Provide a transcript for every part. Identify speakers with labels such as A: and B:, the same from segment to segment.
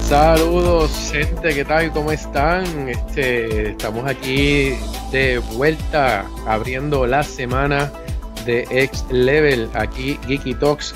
A: Saludos, gente, ¿qué tal? ¿Cómo están? Estamos aquí de vuelta abriendo la semana de X Level, aquí Geeky Talks.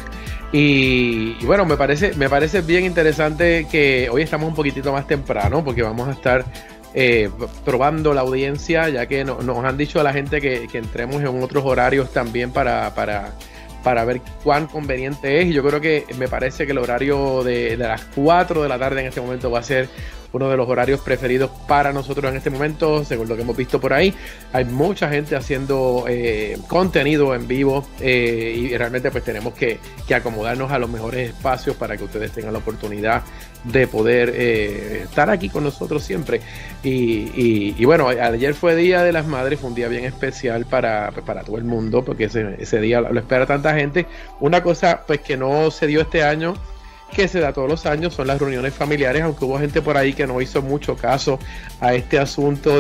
A: Y bueno, me parece bien interesante que hoy estamos un poquitito más temprano porque vamos a estar probando la audiencia, ya que nos han dicho a la gente que entremos en otros horarios también para ver cuán conveniente es. Y yo creo que me parece que el horario de las 4 de la tarde en este momento va a ser uno de los horarios preferidos para nosotros en este momento, según lo que hemos visto por ahí. Hay mucha gente haciendo contenido en vivo y realmente pues tenemos que acomodarnos a los mejores espacios para que ustedes tengan la oportunidad de poder estar aquí con nosotros siempre. Y bueno, ayer fue Día de las Madres, fue un día bien especial para todo el mundo, porque ese día lo espera tanta gente. Una cosa pues que no se dio este año, que se da todos los años, son las reuniones familiares, aunque hubo gente por ahí que no hizo mucho caso a este asunto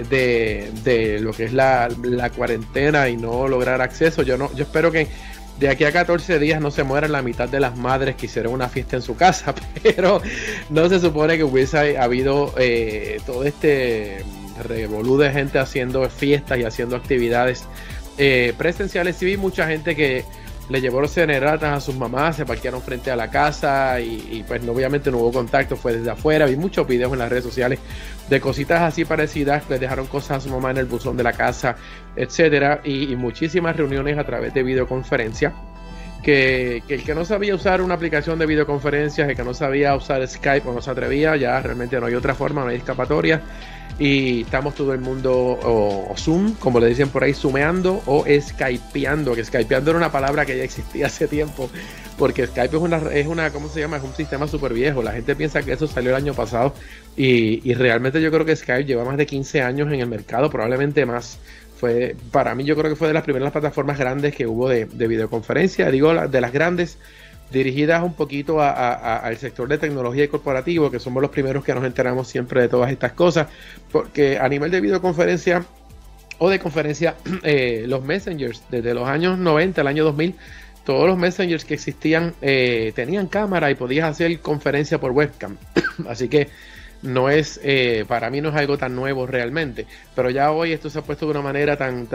A: de lo que es la cuarentena y no lograr acceso. Yo espero que de aquí a 14 días no se mueran la mitad de las madres que hicieron una fiesta en su casa, pero no se supone que hubiese habido todo este revolú de gente haciendo fiestas y haciendo actividades presenciales. Sí vi mucha gente que le llevó los ceneratas a sus mamás, se parquearon frente a la casa y pues obviamente no hubo contacto, fue desde afuera. Vi muchos videos en las redes sociales de cositas así parecidas, les dejaron cosas a su mamá en el buzón de la casa, etcétera, y muchísimas reuniones a través de videoconferencia. Que el que no sabía usar una aplicación de videoconferencias, el que no sabía usar Skype o no se atrevía, ya realmente no hay otra forma, no hay escapatoria. Y estamos todo el mundo o Zoom, como le dicen por ahí, zoomeando o skypeando, que skypeando era una palabra que ya existía hace tiempo, porque Skype es una ¿cómo se llama? Es un sistema súper viejo. La gente piensa que eso salió el año pasado y realmente yo creo que Skype lleva más de 15 años en el mercado, probablemente más. Para mí yo creo que fue de las primeras plataformas grandes que hubo de videoconferencia, digo de las grandes, dirigidas un poquito al sector de tecnología y corporativo, que somos los primeros que nos enteramos siempre de todas estas cosas, porque a nivel de videoconferencia o de conferencia, los messengers desde los años 90, el año 2000, todos los messengers que existían tenían cámara y podías hacer conferencia por webcam. Así que no es, para mí no es algo tan nuevo realmente, pero ya hoy esto se ha puesto de una manera tan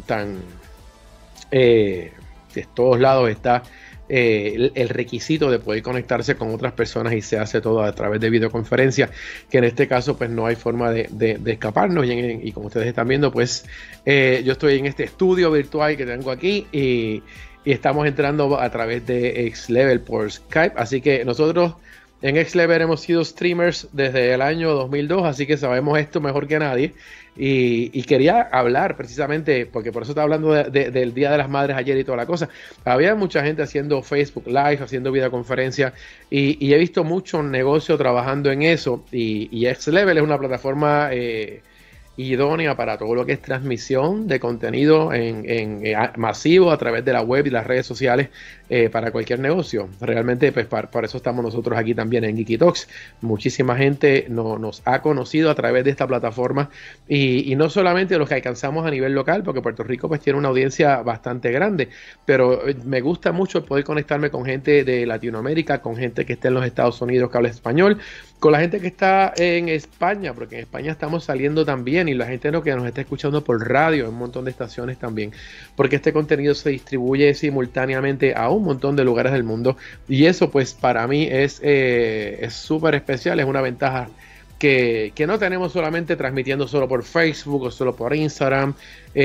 A: de todos lados está el requisito de poder conectarse con otras personas y se hace todo a través de videoconferencia, que en este caso pues no hay forma de escaparnos y como ustedes están viendo pues yo estoy en este estudio virtual que tengo aquí y estamos entrando a través de X Level por Skype, así que nosotros en X Level hemos sido streamers desde el año 2002, así que sabemos esto mejor que nadie. Y quería hablar precisamente, porque por eso estaba hablando del Día de las Madres ayer y toda la cosa. Había mucha gente haciendo Facebook Live, haciendo videoconferencia, y he visto mucho negocio trabajando en eso. Y X Level es una plataforma idónea para todo lo que es transmisión de contenido en masivo a través de la web y las redes sociales para cualquier negocio. Realmente pues para eso estamos nosotros aquí también en Geeky Talks. Muchísima gente nos ha conocido a través de esta plataforma y no solamente los que alcanzamos a nivel local, porque Puerto Rico pues tiene una audiencia bastante grande, pero me gusta mucho poder conectarme con gente de Latinoamérica, con gente que está en los Estados Unidos que habla español, con la gente que está en España, porque en España estamos saliendo también, y la gente que nos está escuchando por radio, en un montón de estaciones también, porque este contenido se distribuye simultáneamente a un montón de lugares del mundo, y eso pues para mí es súper especial, es una ventaja que no tenemos solamente transmitiendo solo por Facebook o solo por Instagram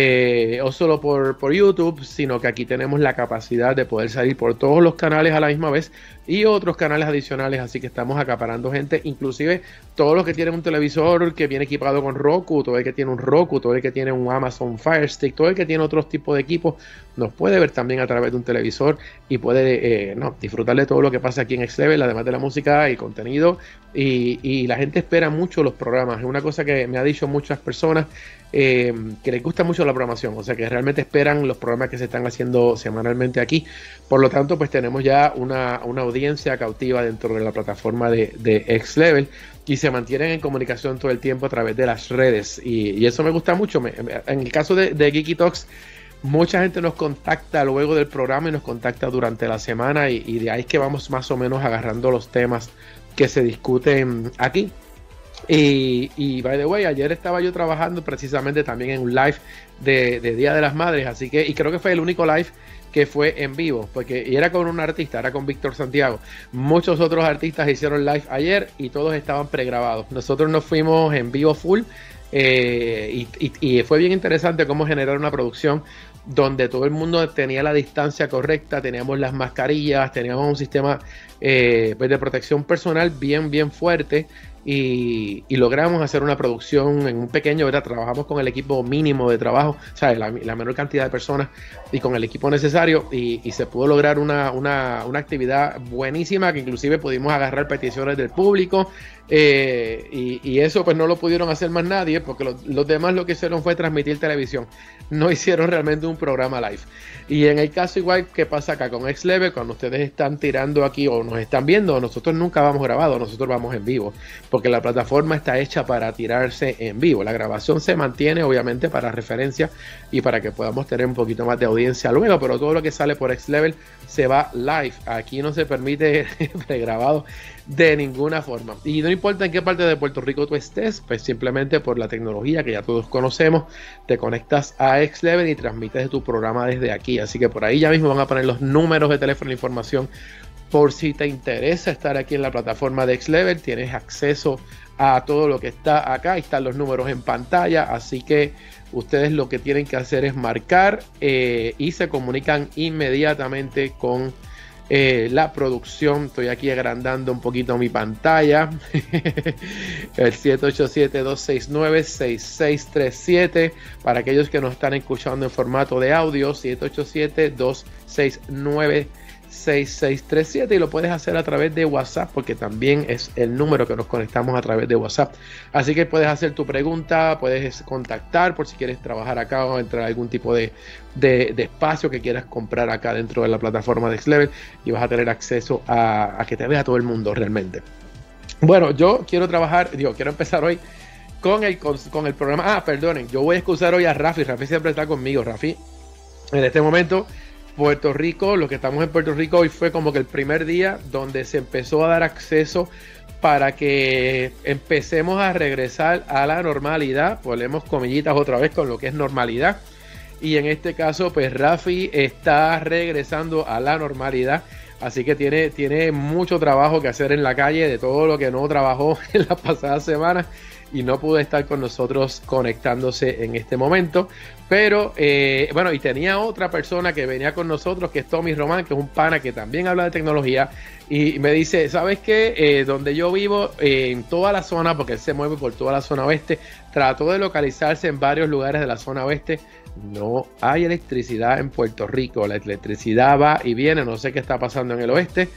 A: o solo por YouTube, sino que aquí tenemos la capacidad de poder salir por todos los canales a la misma vez y otros canales adicionales, así que estamos acaparando gente, inclusive todos los que tienen un televisor que viene equipado con Roku, todo el que tiene un Roku, todo el que tiene un Amazon Fire Stick, todo el que tiene otros tipos de equipos, nos puede ver también a través de un televisor y puede disfrutar de todo lo que pasa aquí en X Level, además de la música y contenido, y la gente espera mucho los programas. Es una cosa que me ha dicho muchas personas, que les gusta mucho la programación, o sea que realmente esperan los programas que se están haciendo semanalmente aquí. Por lo tanto pues tenemos ya una audiencia cautiva dentro de la plataforma de X Level y se mantienen en comunicación todo el tiempo a través de las redes y eso me gusta mucho. En el caso de Geeky Talks Mucha gente nos contacta luego del programa y nos contacta durante la semana y de ahí es que vamos más o menos agarrando los temas que se discuten aquí. Y by the way, ayer estaba yo trabajando precisamente también en un live de Día de las Madres, así que, y creo que fue el único live que fue en vivo, y era con un artista, era con Víctor Santiago. Muchos otros artistas hicieron live ayer y todos estaban pregrabados. Nosotros nos fuimos en vivo full, y fue bien interesante cómo generar una producción donde todo el mundo tenía la distancia correcta, teníamos las mascarillas, teníamos un sistema pues de protección personal bien fuerte. Y logramos hacer una producción en un pequeño, ¿verdad? Trabajamos con el equipo mínimo de trabajo, o sea, la menor cantidad de personas y con el equipo necesario y se pudo lograr una actividad buenísima que inclusive pudimos agarrar peticiones del público, y eso pues no lo pudieron hacer más nadie porque los demás lo que hicieron fue transmitir televisión, no hicieron realmente un programa live. Y en el caso igual que pasa acá con X-Level, cuando ustedes están tirando aquí o nos están viendo, nosotros nunca vamos grabados, nosotros vamos en vivo, porque la plataforma está hecha para tirarse en vivo. La grabación se mantiene obviamente para referencia y para que podamos tener un poquito más de audiencia luego, pero todo lo que sale por X-Level se va live. Aquí no se permite pregrabado de ninguna forma. Y no importa en qué parte de Puerto Rico tú estés, pues simplemente por la tecnología que ya todos conocemos, te conectas a X-Level y transmites tu programa desde aquí. Así que por ahí ya mismo van a poner los números de teléfono e información. Por si te interesa estar aquí en la plataforma de X-Level, tienes acceso a todo lo que está acá. Ahí están los números en pantalla. Así que ustedes lo que tienen que hacer es marcar y se comunican inmediatamente con la producción. Estoy aquí agrandando un poquito mi pantalla. El 787-269-6637 para aquellos que nos están escuchando en formato de audio. 787-269-6637 y lo puedes hacer a través de WhatsApp porque también es el número que nos conectamos a través de WhatsApp. Así que puedes hacer tu pregunta, puedes contactar por si quieres trabajar acá o entrar a algún tipo de espacio que quieras comprar acá dentro de la plataforma de X-Level y vas a tener acceso a que te vea todo el mundo realmente. Bueno, yo quiero quiero empezar hoy con el programa. Perdonen, yo voy a excusar hoy a Rafi. Rafi siempre está conmigo. Rafi, en este momento Puerto Rico, lo que estamos en Puerto Rico hoy fue como que el primer día donde se empezó a dar acceso para que empecemos a regresar a la normalidad. Ponemos comillitas otra vez con lo que es normalidad. Y en este caso, pues Rafi está regresando a la normalidad. Así que tiene mucho trabajo que hacer en la calle de todo lo que no trabajó en las pasadas semanas y no pudo estar con nosotros conectándose en este momento. Pero bueno, y tenía otra persona que venía con nosotros, que es Tommy Román, que es un pana que también habla de tecnología, y me dice, ¿sabes qué? Donde yo vivo, en toda la zona, porque él se mueve por toda la zona oeste, trató de localizarse en varios lugares de la zona oeste. No hay electricidad en Puerto Rico, la electricidad va y viene, no sé qué está pasando en el oeste,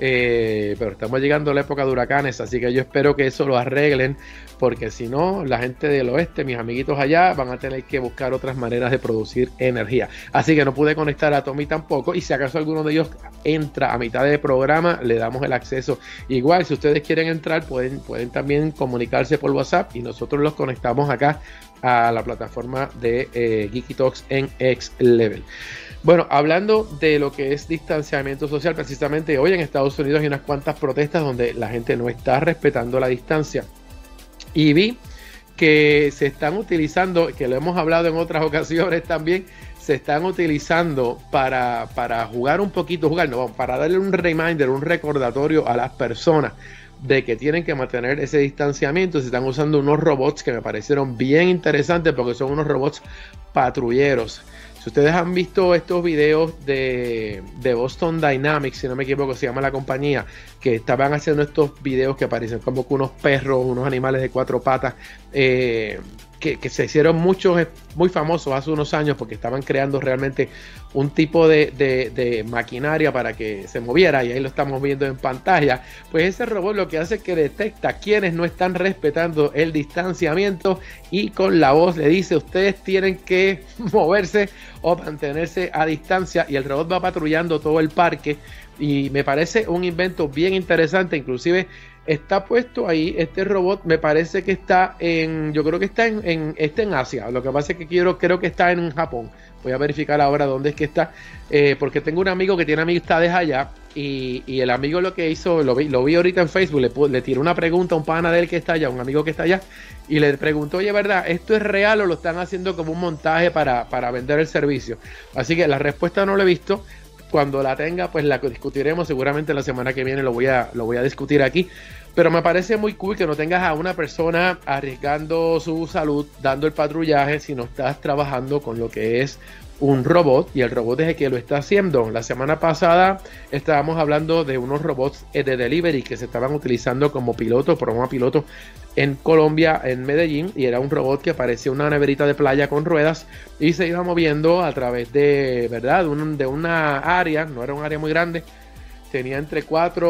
A: pero estamos llegando a la época de huracanes, así que yo espero que eso lo arreglen, porque si no, la gente del oeste, mis amiguitos allá, van a tener que buscar otras maneras de producir energía. Así que no pude conectar a Tommy tampoco, y si acaso alguno de ellos entra a mitad del programa, le damos el acceso. Igual, si ustedes quieren entrar, pueden también comunicarse por WhatsApp y nosotros los conectamos acá a la plataforma de Geeky Talks en X-Level. Bueno, hablando de lo que es distanciamiento social, precisamente hoy en Estados Unidos hay unas cuantas protestas donde la gente no está respetando la distancia. Y vi que se están utilizando, que lo hemos hablado en otras ocasiones también, se están utilizando para jugar un poquito, para darle un reminder, un recordatorio a las personas de que tienen que mantener ese distanciamiento. Se están usando unos robots que me parecieron bien interesantes porque son unos robots patrulleros. Si ustedes han visto estos videos de Boston Dynamics, si no me equivoco, se llama la compañía, que estaban haciendo estos videos que parecen como que unos perros, unos animales de cuatro patas, que se hicieron muy famosos hace unos años porque estaban creando realmente un tipo de maquinaria para que se moviera, y ahí lo estamos viendo en pantalla. Pues ese robot lo que hace es que detecta quienes no están respetando el distanciamiento y con la voz le dice, ustedes tienen que moverse o mantenerse a distancia, y el robot va patrullando todo el parque. Y me parece un invento bien interesante. Inclusive Está puesto ahí, este robot me parece que está yo creo que está está en Asia. Lo que pasa es que creo que está en Japón. Voy a verificar ahora dónde es que está, porque tengo un amigo que tiene amistades allá y el amigo lo que hizo, lo vi ahorita en Facebook, le tiré una pregunta a un pana de él que está allá, un amigo que está allá, y le preguntó, oye, ¿verdad? ¿Esto es real o lo están haciendo como un montaje para vender el servicio? Así que la respuesta no la he visto. Cuando la tenga, pues la discutiremos. Seguramente la semana que viene lo voy a discutir aquí. Pero me parece muy cool que no tengas a una persona arriesgando su salud, dando el patrullaje, si no estás trabajando con lo que es un robot, y el robot es el que lo está haciendo. La semana pasada estábamos hablando de unos robots de delivery que se estaban utilizando como pilotos, programa piloto en Colombia, en Medellín, y era un robot que parecía una neverita de playa con ruedas y se iba moviendo a través de, ¿verdad?, de una área, no era un área muy grande, tenía entre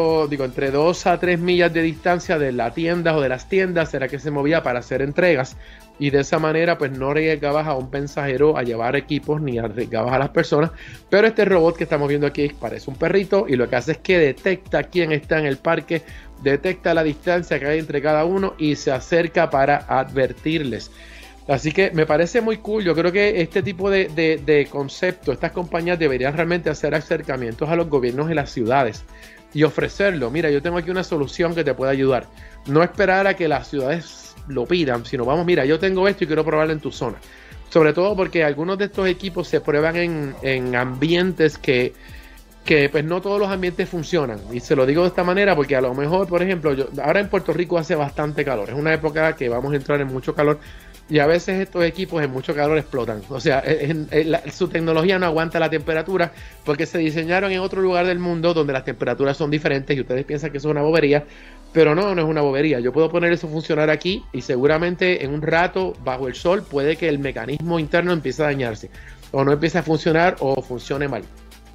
A: 2 a 3 millas de distancia de la tienda o de las tiendas, era que se movía para hacer entregas, y de esa manera pues no arriesgabas a un mensajero a llevar equipos ni arriesgabas a las personas. Pero este robot que estamos viendo aquí parece un perrito, y lo que hace es que detecta quién está en el parque, detecta la distancia que hay entre cada uno y se acerca para advertirles. Así que me parece muy cool. Yo creo que este tipo de concepto, estas compañías deberían realmente hacer acercamientos a los gobiernos y las ciudades y ofrecerlo. Mira, yo tengo aquí una solución que te puede ayudar. No esperar a que las ciudades lo pidan, sino vamos, mira, yo tengo esto y quiero probarlo en tu zona. Sobre todo porque algunos de estos equipos se prueban en ambientes que pues no todos los ambientes funcionan. Y se lo digo de esta manera porque a lo mejor, por ejemplo, ahora en Puerto Rico hace bastante calor. Es una época que vamos a entrar en mucho calor. Y a veces estos equipos en mucho calor explotan. O sea, su tecnología no aguanta la temperatura porque se diseñaron en otro lugar del mundo donde las temperaturas son diferentes y ustedes piensan que eso es una bobería, pero no es una bobería. Yo puedo poner eso a funcionar aquí y seguramente en un rato bajo el sol puede que el mecanismo interno empiece a dañarse o no empiece a funcionar o funcione mal.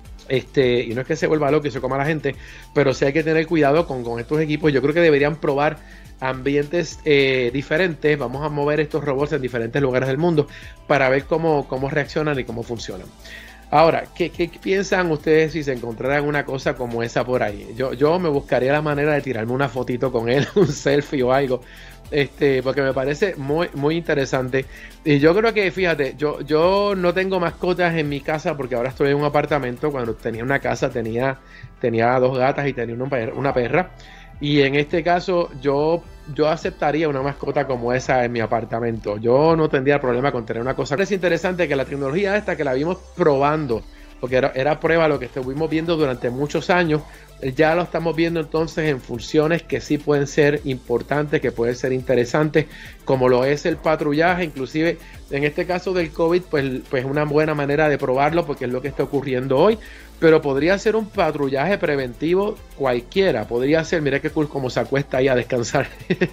A: Y no es que se vuelva loco y se coma a la gente, pero sí hay que tener cuidado con estos equipos. Yo creo que deberían probar ambientes diferentes. Vamos a mover estos robots en diferentes lugares del mundo para ver cómo reaccionan y cómo funcionan. Ahora, ¿qué piensan ustedes si se encontraran una cosa como esa por ahí? Yo me buscaría la manera de tirarme una fotito con él, un selfie o algo, porque me parece muy, muy interesante. Y yo creo que, fíjate, yo no tengo mascotas en mi casa porque ahora estoy en un apartamento. Cuando tenía una casa tenía 2 gatas y tenía una perra. Y en este caso yo aceptaría una mascota como esa en mi apartamento. Yo no tendría problema con tener una cosa. Es interesante que la tecnología esta que la vimos probando, porque era prueba lo que estuvimos viendo durante muchos años, ya lo estamos viendo entonces en funciones que sí pueden ser importantes, que pueden ser interesantes, como lo es el patrullaje. Inclusive en este caso del COVID, pues una buena manera de probarlo porque es lo que está ocurriendo hoy. Pero podría ser un patrullaje preventivo cualquiera. Podría ser, mira qué cool como se acuesta ahí a descansar.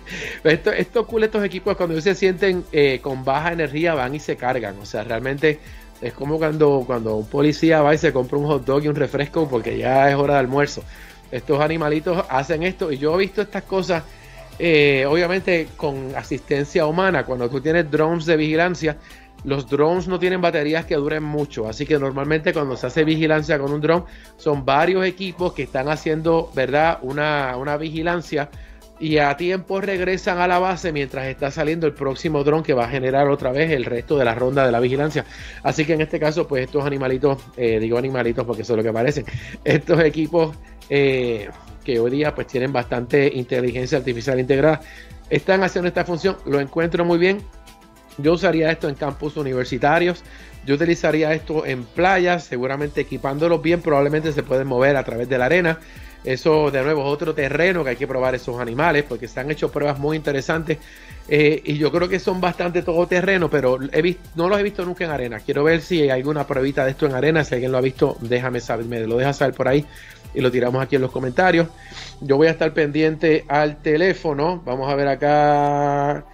A: Esto cool, estos equipos cuando se sienten con baja energía van y se cargan. O sea, realmente es como cuando un policía va y se compra un hot dog y un refresco porque ya es hora de almuerzo. Estos animalitos hacen esto y yo he visto estas cosas obviamente con asistencia humana. Cuando tú tienes drones de vigilancia, los drones no tienen baterías que duren mucho, así que normalmente cuando se hace vigilancia con un drone son varios equipos que están haciendo, ¿verdad?, una vigilancia, y a tiempo regresan a la base mientras está saliendo el próximo drone que va a generar otra vez el resto de la ronda de la vigilancia. Así que en este caso, pues estos animalitos, digo animalitos porque eso es lo que parecen, estos equipos que hoy día pues tienen bastante inteligencia artificial integrada, están haciendo esta función. Lo encuentro muy bien. Yo usaría esto en campus universitarios, yo utilizaría esto en playas, seguramente equipándolos bien, probablemente se pueden mover a través de la arena. Eso de nuevo es otro terreno que hay que probar esos animales, porque se han hecho pruebas muy interesantes y yo creo que son bastante todoterreno, pero no los he visto nunca en arena. Quiero ver si hay alguna pruebita de esto en arena. Si alguien lo ha visto, déjame saber, me lo deja saber por ahí y lo tiramos aquí en los comentarios. Yo voy a estar pendiente al teléfono. Vamos a ver acá.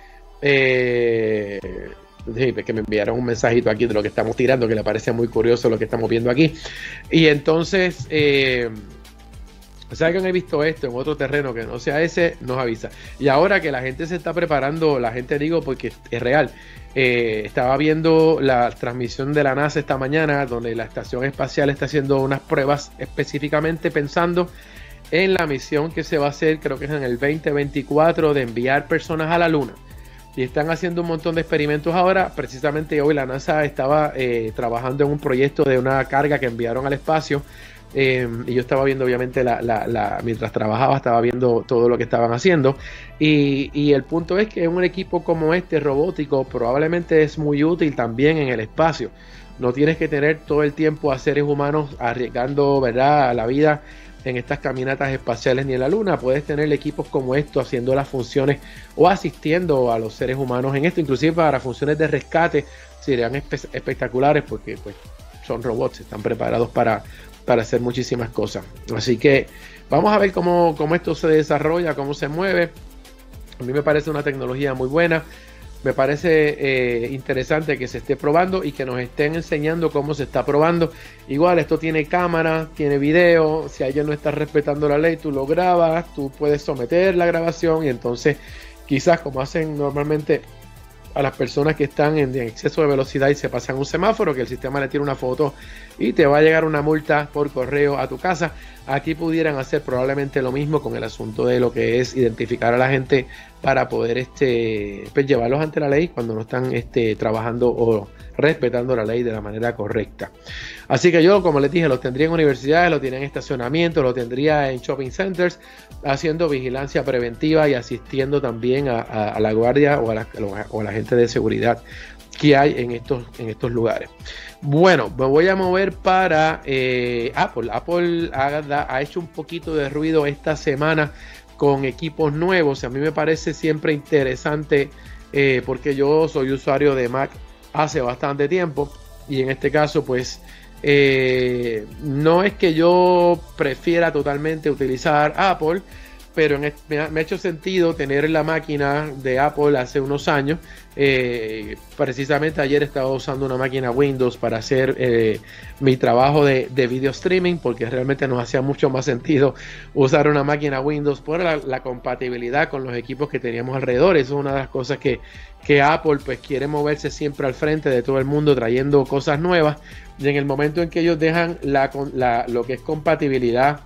A: Que me enviaron un mensajito aquí de lo que estamos tirando, que le parece muy curioso lo que estamos viendo aquí. Y entonces si alguien ha visto esto en otro terreno que no sea ese, nos avisa. Y ahora que la gente se está preparando, la gente digo porque es real, estaba viendo la transmisión de la NASA esta mañana donde la estación espacial está haciendo unas pruebas específicamente pensando en la misión que se va a hacer, creo que es en el 2024, de enviar personas a la Luna. Y están haciendo un montón de experimentos ahora. Precisamente hoy la NASA estaba trabajando en un proyecto de una carga que enviaron al espacio. Y yo estaba viendo, obviamente, mientras trabajaba, estaba viendo todo lo que estaban haciendo. Y el punto es que un equipo como este, robótico, probablemente es muy útil también en el espacio. No tienes que tener todo el tiempo a seres humanos arriesgando, ¿verdad?, la vida en estas caminatas espaciales ni en la Luna. Puedes tener equipos como estos haciendo las funciones o asistiendo a los seres humanos en esto, inclusive para funciones de rescate serían espectaculares, porque pues son robots, están preparados para hacer muchísimas cosas. Así que vamos a ver cómo esto se desarrolla, cómo se mueve. A mí me parece una tecnología muy buena. Me parece interesante que se esté probando y que nos estén enseñando cómo se está probando. Igual esto tiene cámara, tiene video. Si alguien no está respetando la ley, tú lo grabas, tú puedes someter la grabación y entonces quizás, como hacen normalmente a las personas que están en exceso de velocidad y se pasan un semáforo, que el sistema le tira una foto y te va a llegar una multa por correo a tu casa. Aquí pudieran hacer probablemente lo mismo con el asunto de lo que es identificar a la gente para poder pues llevarlos ante la ley cuando no están trabajando o respetando la ley de la manera correcta. Así que yo, como les dije, los tendría en universidades, los tendría en estacionamientos, los tendría en shopping centers, haciendo vigilancia preventiva y asistiendo también a la guardia o a la gente de seguridad que hay en estos lugares. Bueno, me voy a mover para Apple. Apple ha hecho un poquito de ruido esta semana con equipos nuevos. A mí me parece siempre interesante porque yo soy usuario de Mac hace bastante tiempo y en este caso pues no es que yo prefiera totalmente utilizar Apple, pero me ha hecho sentido tener la máquina de Apple hace unos años. Precisamente ayer estaba usando una máquina Windows para hacer mi trabajo de video streaming, porque realmente nos hacía mucho más sentido usar una máquina Windows por la compatibilidad con los equipos que teníamos alrededor. Eso es una de las cosas que Apple pues quiere moverse siempre al frente de todo el mundo trayendo cosas nuevas, y en el momento en que ellos dejan lo que es compatibilidad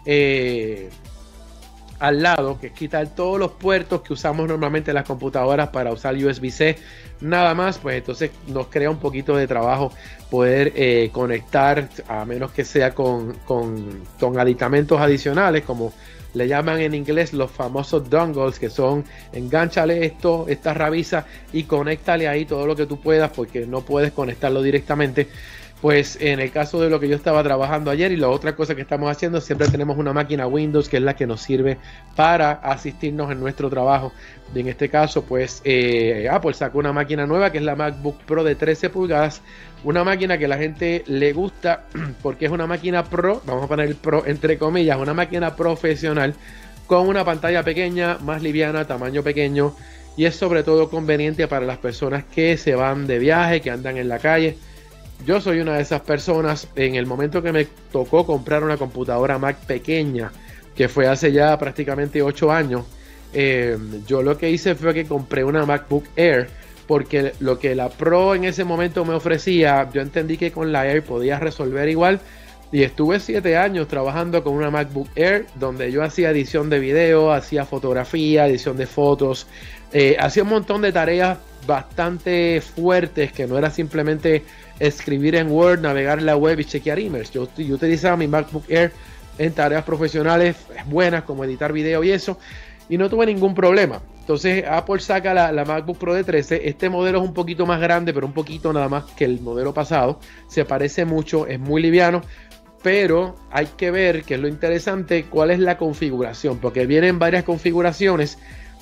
A: al lado, que es quitar todos los puertos que usamos normalmente en las computadoras para usar USB-C nada más, pues entonces nos crea un poquito de trabajo poder conectar, a menos que sea con aditamentos adicionales, como le llaman en inglés los famosos dongles, que son engánchale esta rabisa y conéctale ahí todo lo que tú puedas, porque no puedes conectarlo directamente. Pues en el caso de lo que yo estaba trabajando ayer y la otra cosa que estamos haciendo, siempre tenemos una máquina Windows que es la que nos sirve para asistirnos en nuestro trabajo. Y en este caso, pues Apple sacó una máquina nueva que es la MacBook Pro de 13 pulgadas. Una máquina que a la gente le gusta porque es una máquina Pro, vamos a poner el Pro entre comillas, una máquina profesional con una pantalla pequeña, más liviana, tamaño pequeño, y es sobre todo conveniente para las personas que se van de viaje, que andan en la calle. Yo soy una de esas personas. En el momento que me tocó comprar una computadora Mac pequeña, que fue hace ya prácticamente 8 años, yo lo que hice fue que compré una MacBook Air, porque lo que la Pro en ese momento me ofrecía, yo entendí que con la Air podía resolver igual, y estuve 7 años trabajando con una MacBook Air, donde yo hacía edición de video, hacía fotografía, edición de fotos, hacía un montón de tareas bastante fuertes, que no era simplemente escribir en Word, navegar en la web y chequear emails. Yo utilizaba mi MacBook Air en tareas profesionales buenas, como editar video y eso, y no tuve ningún problema. Entonces Apple saca la MacBook Pro de 13. Este modelo es un poquito más grande, pero un poquito nada más que el modelo pasado. Se parece mucho, es muy liviano, pero hay que ver, que es lo interesante, cuál es la configuración, porque vienen varias configuraciones,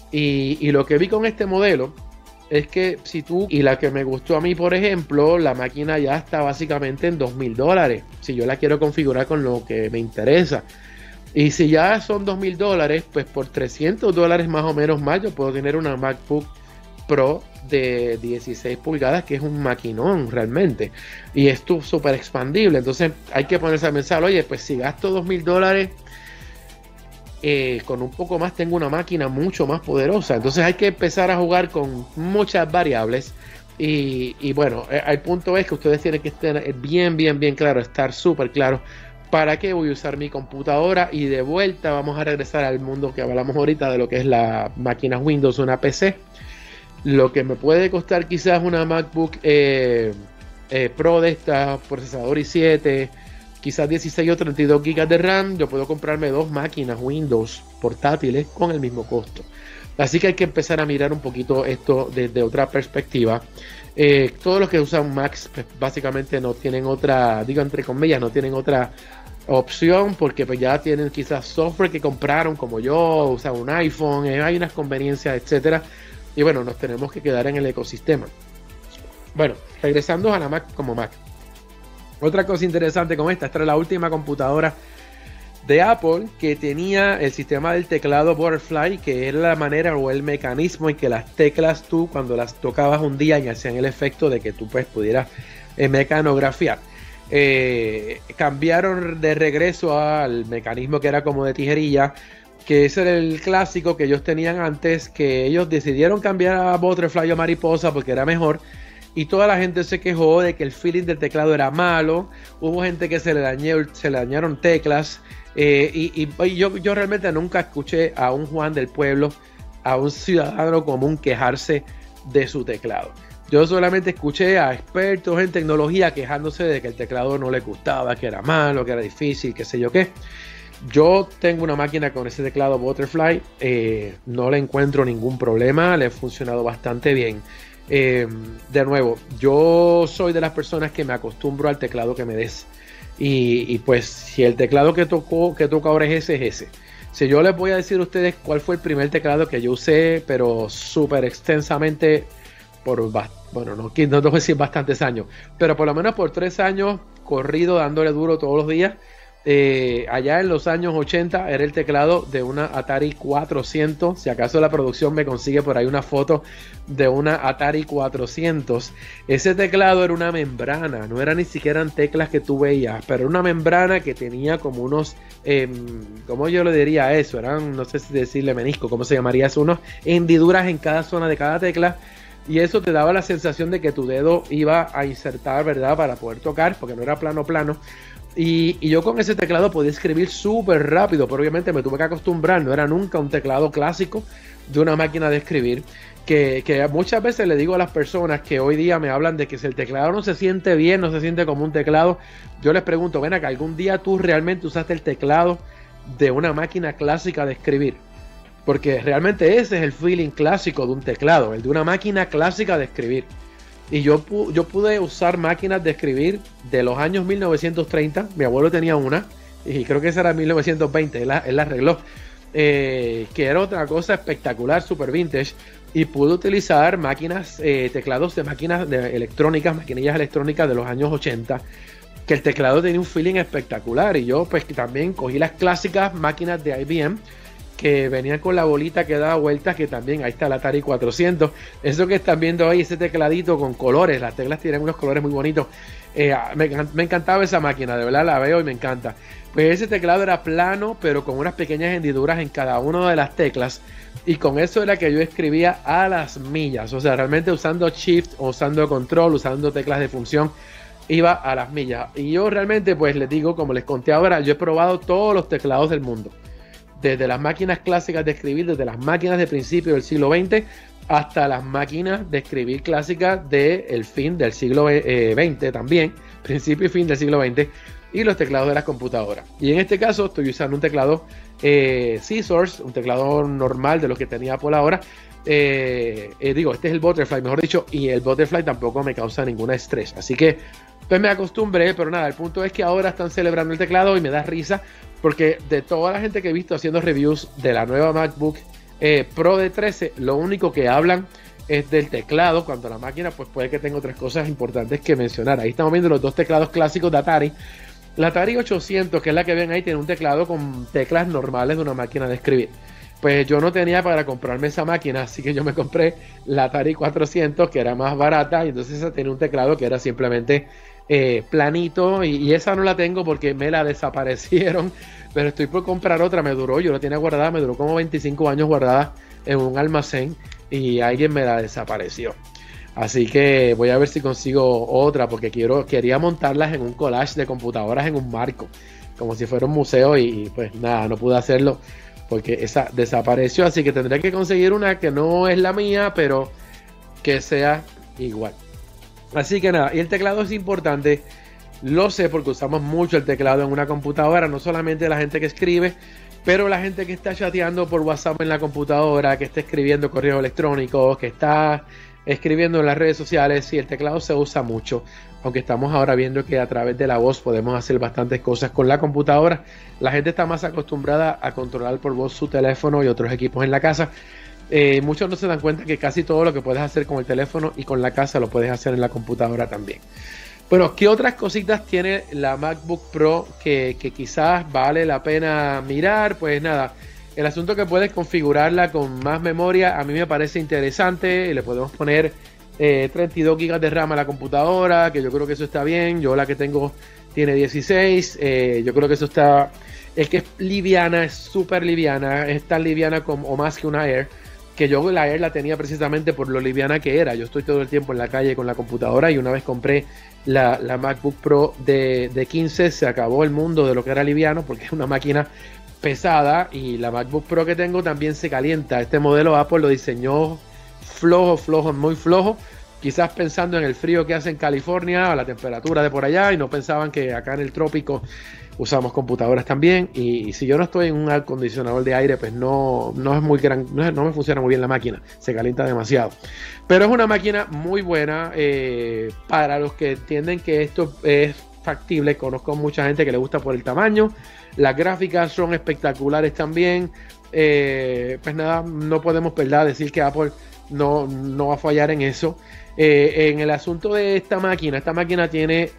A: y lo que vi con este modelo es que y la que me gustó a mí, por ejemplo, la máquina ya está básicamente en $2,000 si yo la quiero configurar con lo que me interesa. Y si ya son $2,000, pues por $300 más o menos más yo puedo tener una MacBook Pro de 16 pulgadas, que es un maquinón realmente, y es súper expandible. Entonces hay que ponerse a pensar, oye, pues si gasto $2,000, con un poco más tengo una máquina mucho más poderosa. Entonces hay que empezar a jugar con muchas variables, y bueno, el punto es que ustedes tienen que estar bien claro, estar súper claro ¿Para qué voy a usar mi computadora? Y de vuelta vamos a regresar al mundo que hablamos ahorita de lo que es la máquina Windows, una PC. Lo que me puede costar quizás una MacBook Pro de esta, procesador i7, quizás 16 o 32 GB de RAM, yo puedo comprarme dos máquinas Windows portátiles con el mismo costo. Así que hay que empezar a mirar un poquito esto desde otra perspectiva. Todos los que usan Macs pues, básicamente no tienen otra, digo entre comillas, no tienen otra opción porque pues ya tienen quizás software que compraron como yo, usan un iPhone, hay unas conveniencias, etcétera. Y bueno, nos tenemos que quedar en el ecosistema. Bueno, regresando a la Mac como Mac. Otra cosa interesante con esta era la última computadora de Apple que tenía el sistema del teclado Butterfly, que era la manera o el mecanismo en que las teclas tú cuando las tocabas un día y hacían el efecto de que tú pues pudieras mecanografiar. Cambiaron de regreso al mecanismo que era como de tijerilla, que ese era el clásico que ellos tenían antes, que ellos decidieron cambiar a Butterfly o Mariposa porque era mejor. Y toda la gente se quejó de que el feeling del teclado era malo. Hubo gente que se le dañaron teclas. Y yo realmente nunca escuché a un Juan del pueblo, a un ciudadano común quejarse de su teclado. Yo solamente escuché a expertos en tecnología quejándose de que el teclado no les gustaba, que era malo, que era difícil, qué sé yo qué. Yo tengo una máquina con ese teclado Butterfly, no le encuentro ningún problema, le ha funcionado bastante bien. De nuevo, yo soy de las personas que me acostumbro al teclado que me des. Y pues si el teclado que toca ahora es ese. Si yo les voy a decir a ustedes cuál fue el primer teclado que yo usé, pero súper extensamente, bueno, no tengo que decir bastantes años, pero por lo menos por 3 años corrido dándole duro todos los días. Allá en los años 80 era el teclado de una Atari 400. Si acaso la producción me consigue por ahí una foto de una Atari 400, ese teclado era una membrana, no eran ni siquiera teclas que tú veías, pero era una membrana que tenía como unos ¿cómo yo le diría a eso? Eran, no sé si decirle menisco, ¿cómo se llamaría eso? Unos hendiduras en cada zona de cada tecla. Y eso te daba la sensación de que tu dedo iba a insertar, ¿verdad? Para poder tocar, porque no era plano. Y yo con ese teclado podía escribir súper rápido, pero obviamente me tuve que acostumbrar, no era nunca un teclado clásico de una máquina de escribir, que muchas veces le digo a las personas que hoy día me hablan de que si el teclado no se siente bien, no se siente como un teclado, yo les pregunto, ven acá, ¿algún día tú realmente usaste el teclado de una máquina clásica de escribir? Porque realmente ese es el feeling clásico de un teclado, el de una máquina clásica de escribir. Y yo pude usar máquinas de escribir de los años 1930. Mi abuelo tenía una, y creo que esa era 1920, él la arregló. Que era otra cosa espectacular, super vintage. Y pude utilizar máquinas, teclados de máquinas electrónicas, maquinillas electrónicas de los años 80. Que el teclado tenía un feeling espectacular. Y yo pues también cogí las clásicas máquinas de IBM, que venían con la bolita que daba vueltas, que también, ahí está el Atari 400, eso que están viendo ahí, ese tecladito con colores, las teclas tienen unos colores muy bonitos, me encantaba esa máquina, de verdad la veo y me encanta. Pues ese teclado era plano, pero con unas pequeñas hendiduras en cada una de las teclas, y con eso era que yo escribía a las millas, o sea, realmente usando Shift, usando Control, usando teclas de función, iba a las millas. Y yo realmente, pues les digo, como les conté ahora, yo he probado todos los teclados del mundo, desde las máquinas clásicas de escribir, desde las máquinas de principio del siglo XX hasta las máquinas de escribir clásicas del fin del siglo XX también, principio y fin del siglo XX, y los teclados de las computadoras. Y en este caso estoy usando un teclado Scissors, un teclado normal de los que tenía por ahora. Este es el Butterfly, mejor dicho, y el Butterfly tampoco me causa ningún estrés. Así que pues me acostumbré, pero nada, el punto es que ahora están celebrando el teclado y me da risa, porque de toda la gente que he visto haciendo reviews de la nueva MacBook Pro de 13, lo único que hablan es del teclado, cuando la máquina pues puede que tenga otras cosas importantes que mencionar. Ahí estamos viendo los dos teclados clásicos de Atari. La Atari 800, que es la que ven ahí, tiene un teclado con teclas normales de una máquina de escribir. Pues yo no tenía para comprarme esa máquina, así que yo me compré la Atari 400, que era más barata, y entonces esa tenía un teclado que era simplemente planito, y esa no la tengo porque me la desaparecieron, pero estoy por comprar otra. yo la tenía guardada, me duró como 25 años guardada en un almacén y alguien me la desapareció. Así que voy a ver si consigo otra, porque quería montarlas en un collage de computadoras en un marco, como si fuera un museo y pues nada, no pude hacerlo porque esa desapareció, así que tendré que conseguir una que no es la mía, pero que sea igual. Así que nada, y el teclado es importante, lo sé porque usamos mucho el teclado en una computadora, no solamente la gente que escribe, pero la gente que está chateando por WhatsApp en la computadora, que está escribiendo correos electrónicos, que está escribiendo en las redes sociales, sí, el teclado se usa mucho, aunque estamos ahora viendo que a través de la voz podemos hacer bastantes cosas con la computadora. La gente está más acostumbrada a controlar por voz su teléfono y otros equipos en la casa. Muchos no se dan cuenta que casi todo lo que puedes hacer con el teléfono y con la casa lo puedes hacer en la computadora también. Bueno, ¿qué otras cositas tiene la MacBook Pro que quizás vale la pena mirar? Pues nada, el asunto que puedes configurarla con más memoria a mí me parece interesante. Le podemos poner 32 GB de RAM a la computadora, que yo creo que eso está bien. Yo la que tengo tiene 16. Yo creo que eso está... Es que es liviana, es súper liviana. Es tan liviana como, o más que una Air. Que yo la Air la tenía precisamente por lo liviana que era. Yo estoy todo el tiempo en la calle con la computadora y una vez compré la MacBook Pro de 15, se acabó el mundo de lo que era liviano porque es una máquina pesada y la MacBook Pro que tengo también se calienta. Este modelo Apple lo diseñó flojo, muy flojo, quizás pensando en el frío que hace en California o la temperatura de por allá y no pensaban que acá en el trópico usamos computadoras también y si yo no estoy en un acondicionador de aire pues no es muy gran, no me funciona muy bien la máquina, se calienta demasiado, pero es una máquina muy buena para los que entienden que esto es factible. Conozco mucha gente que le gusta por el tamaño, las gráficas son espectaculares también, pues nada, no podemos decir que Apple no va a fallar en eso. En el asunto de esta máquina tiene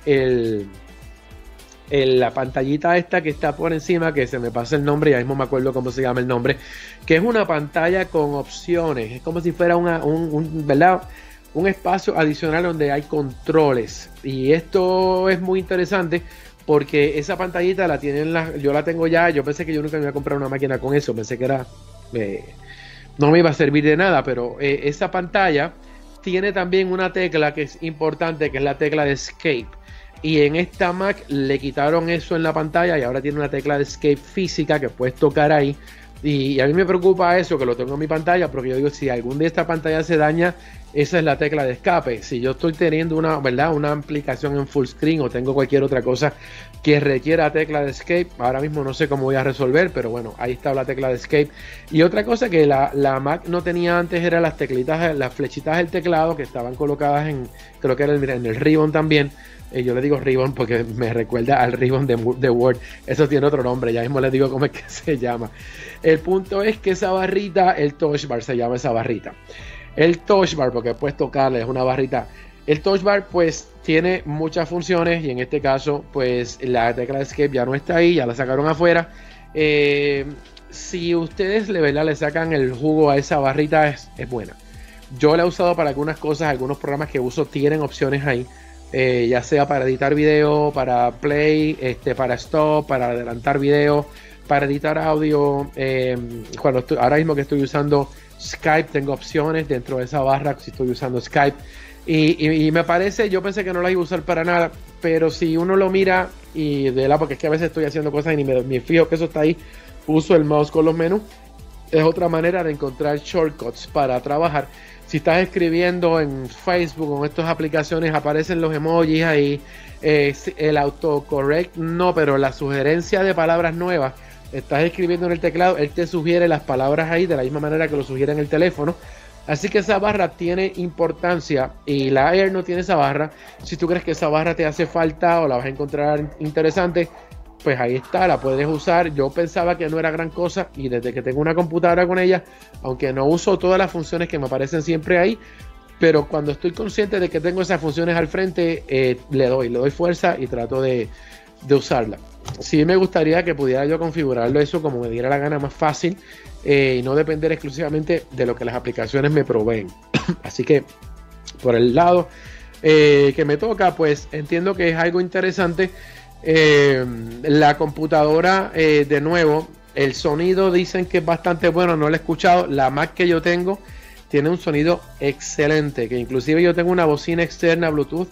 A: la pantallita esta que está por encima, que se me pasa el nombre, ya mismo me acuerdo cómo se llama el nombre, que es una pantalla con opciones, es como si fuera ¿verdad? Un espacio adicional donde hay controles, y esto es muy interesante porque esa pantallita la tienen yo la tengo ya. Yo pensé que yo nunca me iba a comprar una máquina con eso, pensé que era no me iba a servir de nada, pero esa pantalla tiene también una tecla que es importante, que es la tecla de Escape. Y en esta Mac le quitaron eso en la pantalla y ahora tiene una tecla de Escape física que puedes tocar ahí. Y a mí me preocupa eso, que lo tengo en mi pantalla, porque yo digo, si algún día esta pantalla se daña, esa es la tecla de escape. Si yo estoy teniendo una aplicación en full screen o tengo cualquier otra cosa que requiera tecla de escape, ahora mismo no sé cómo voy a resolver, pero bueno, ahí está la tecla de escape. Y otra cosa que la Mac no tenía antes era las teclitas, las flechitas del teclado que estaban colocadas creo que era en el ribbon también. Yo le digo ribbon porque me recuerda al ribbon de Word. Eso tiene otro nombre, ya mismo les digo cómo es que se llama. El punto es que esa barrita, el touch bar se llama esa barrita. El touch bar, porque puedes tocarle, es una barrita. El touch bar pues tiene muchas funciones y en este caso pues la tecla de escape ya no está ahí, ya la sacaron afuera. Si ustedes le sacan el jugo a esa barrita es buena. Yo la he usado para algunas cosas, algunos programas que uso tienen opciones ahí. Ya sea para editar video, para play, para stop, para adelantar video, para editar audio. Ahora mismo que estoy usando Skype, tengo opciones dentro de esa barra si estoy usando Skype. Y me parece, yo pensé que no la iba a usar para nada, pero si uno lo mira porque es que a veces estoy haciendo cosas y ni me fijo que eso está ahí, uso el mouse con los menús. Es otra manera de encontrar shortcuts para trabajar. Si estás escribiendo en Facebook o en estas aplicaciones, aparecen los emojis ahí. El autocorrect no, pero la sugerencia de palabras nuevas. Estás escribiendo en el teclado, él te sugiere las palabras ahí de la misma manera que lo sugiere en el teléfono. Así que esa barra tiene importancia y la Air no tiene esa barra. Si tú crees que esa barra te hace falta o la vas a encontrar interesante, pues ahí está, la puedes usar. Yo pensaba que no era gran cosa y desde que tengo una computadora con ella, aunque no uso todas las funciones que me aparecen siempre ahí, pero cuando estoy consciente de que tengo esas funciones al frente, le doy fuerza y trato de usarla. Sí me gustaría que pudiera yo configurarlo eso como me diera la gana, más fácil, y no depender exclusivamente de lo que las aplicaciones me proveen. Así que por el lado que me toca, pues entiendo que es algo interesante. La computadora, de nuevo, el sonido dicen que es bastante bueno, no lo he escuchado. La Mac que yo tengo tiene un sonido excelente, que inclusive yo tengo una bocina externa Bluetooth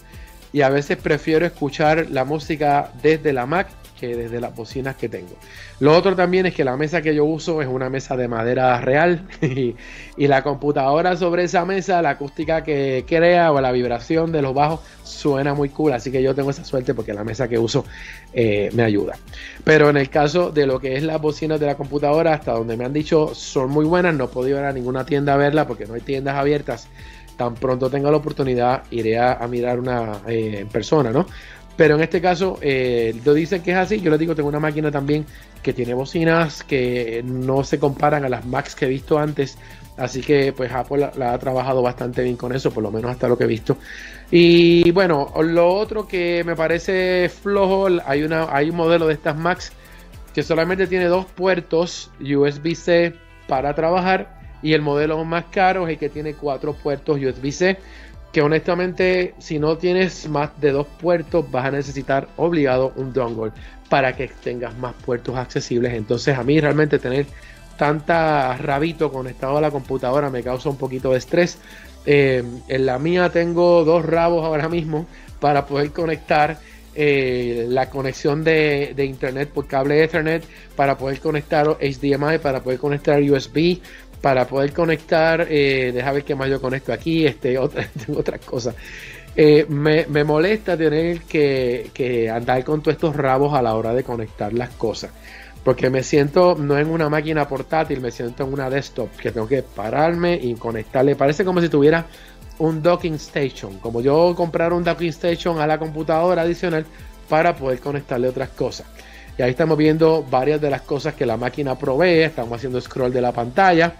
A: y a veces prefiero escuchar la música desde la Mac que desde las bocinas que tengo. Lo otro también es que la mesa que yo uso es una mesa de madera real y la computadora sobre esa mesa, la acústica que crea o la vibración de los bajos suena muy cool, así que yo tengo esa suerte porque la mesa que uso me ayuda. Pero en el caso de lo que es las bocinas de la computadora, hasta donde me han dicho son muy buenas, no he podido ir a ninguna tienda a verla porque no hay tiendas abiertas. Tan pronto tenga la oportunidad iré a mirar una en persona, ¿no? Pero en este caso, lo dicen que es así. Yo les digo, tengo una máquina también que tiene bocinas que no se comparan a las Macs que he visto antes. Así que pues Apple la ha trabajado bastante bien con eso, por lo menos hasta lo que he visto. Y bueno, lo otro que me parece flojo, hay un modelo de estas Macs que solamente tiene 2 puertos USB-C para trabajar. Y el modelo más caro es el que tiene 4 puertos USB-C. Que honestamente, si no tienes más de 2 puertos, vas a necesitar obligado un dongle para que tengas más puertos accesibles. Entonces a mí realmente tener tanta rabito conectado a la computadora me causa un poquito de estrés. En la mía tengo 2 rabos ahora mismo para poder conectar la conexión de internet por cable Ethernet, para poder conectar HDMI, para poder conectar USB, para poder conectar, deja ver qué más yo conecto aquí, tengo otras cosas. Me molesta tener que andar con todos estos rabos a la hora de conectar las cosas, porque me siento no en una máquina portátil, me siento en una desktop que tengo que pararme y conectarle. Parece como si tuviera un docking station, como yo comprar un docking station a la computadora adicional para poder conectarle otras cosas. Y ahí estamos viendo varias de las cosas que la máquina provee. Estamos haciendo scroll de la pantalla.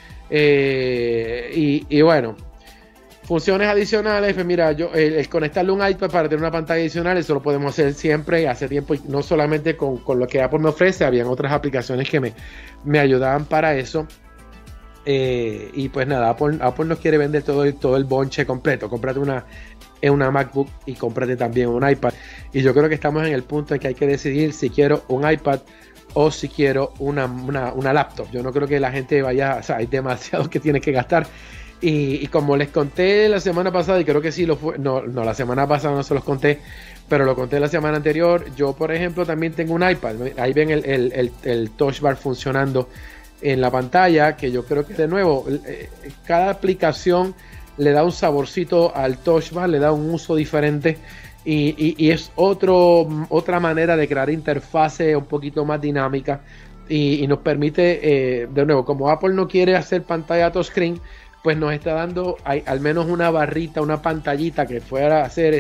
A: Y bueno, funciones adicionales, pues mira, el conectarle un iPad para tener una pantalla adicional, eso lo podemos hacer siempre, hace tiempo, y no solamente con lo que Apple me ofrece, habían otras aplicaciones que me ayudaban para eso. Y pues nada, Apple nos quiere vender todo el bonche completo. Cómprate una MacBook y cómprate también un iPad. Y yo creo que estamos en el punto en que hay que decidir si quiero un iPad o si quiero una laptop. Yo no creo que la gente vaya, o sea, hay demasiado que tiene que gastar. Y como les conté la semana pasada, y creo que sí lo fue, no, la semana pasada no se los conté, pero lo conté la semana anterior. Yo, por ejemplo, también tengo un iPad. Ahí ven el Touch Bar funcionando en la pantalla, que yo creo que de nuevo, cada aplicación le da un saborcito al Touch Bar, le da un uso diferente. Y es otra manera de crear interfase un poquito más dinámica y nos permite, de nuevo, como Apple no quiere hacer pantalla touchscreen, pues nos está dando al menos una barrita, una pantallita que fuera a ser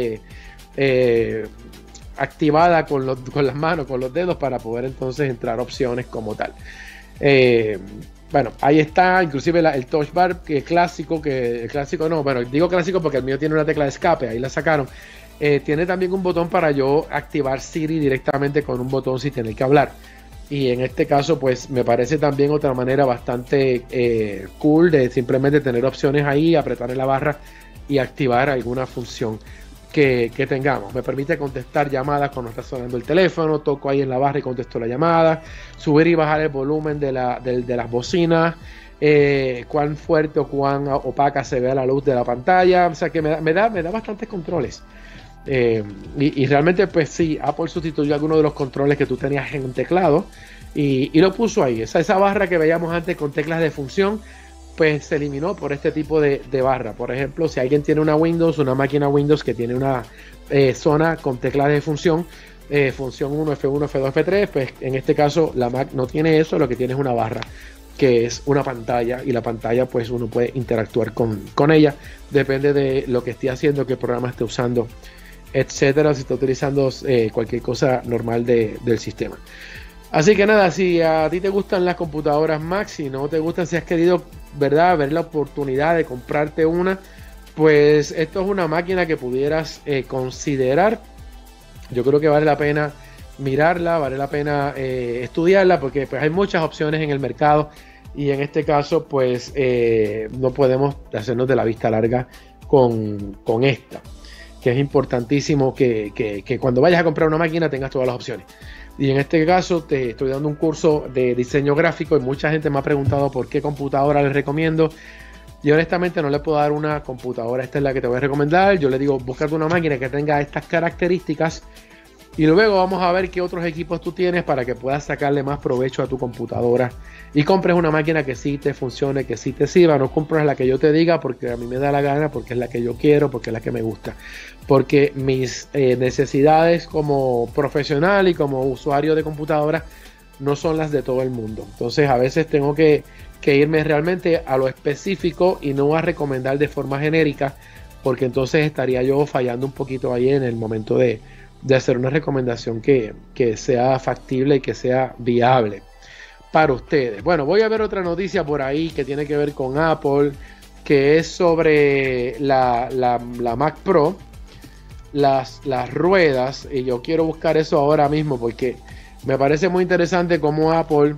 A: activada con las manos, con los dedos, para poder entonces entrar opciones como tal. Bueno, ahí está, inclusive el Touch Bar que clásico, bueno, digo clásico porque el mío tiene una tecla de escape, ahí la sacaron. Tiene también un botón para yo activar Siri directamente con un botón sin tener que hablar. Y en este caso pues me parece también otra manera bastante cool de simplemente tener opciones ahí, apretar en la barra y activar alguna función que tengamos. Me permite contestar llamadas cuando está sonando el teléfono, toco ahí en la barra y contesto la llamada, subir y bajar el volumen de las bocinas, cuán fuerte o cuán opaca se ve la luz de la pantalla. O sea que me da bastantes controles. Y realmente pues sí, Apple sustituyó algunos de los controles que tú tenías en un teclado y lo puso ahí. Esa barra que veíamos antes con teclas de función, pues se eliminó por este tipo de barra. Por ejemplo, si alguien tiene una máquina Windows que tiene una zona con teclas de función 1, F1, F2, F3, pues en este caso la Mac no tiene eso, lo que tiene es una barra que es una pantalla, y la pantalla pues uno puede interactuar con ella, depende de lo que esté haciendo, qué programa esté usando, etcétera, si está utilizando cualquier cosa normal del sistema. Así que nada, si a ti te gustan las computadoras Mac, si no te gustan, si has querido, ¿verdad?, ver la oportunidad de comprarte una, pues esto es una máquina que pudieras considerar. Yo creo que vale la pena mirarla, vale la pena estudiarla, porque pues hay muchas opciones en el mercado y en este caso pues no podemos hacernos de la vista larga con esta, que es importantísimo que cuando vayas a comprar una máquina tengas todas las opciones. Y en este caso te estoy dando un curso de diseño gráfico y mucha gente me ha preguntado por qué computadora les recomiendo. Y honestamente no le puedo dar una computadora, esta es la que te voy a recomendar. Yo le digo, búscate una máquina que tenga estas características y luego vamos a ver qué otros equipos tú tienes para que puedas sacarle más provecho a tu computadora y compres una máquina que sí te funcione, que sí te sirva. No compres la que yo te diga porque a mí me da la gana, porque es la que yo quiero, porque es la que me gusta, porque mis necesidades como profesional y como usuario de computadora no son las de todo el mundo. Entonces a veces tengo que irme realmente a lo específico y no a recomendar de forma genérica, porque entonces estaría yo fallando un poquito ahí en el momento de hacer una recomendación que sea factible y que sea viable para ustedes. Bueno, voy a ver otra noticia por ahí que tiene que ver con Apple, que es sobre la Mac Pro, las ruedas, y yo quiero buscar eso ahora mismo porque me parece muy interesante cómo Apple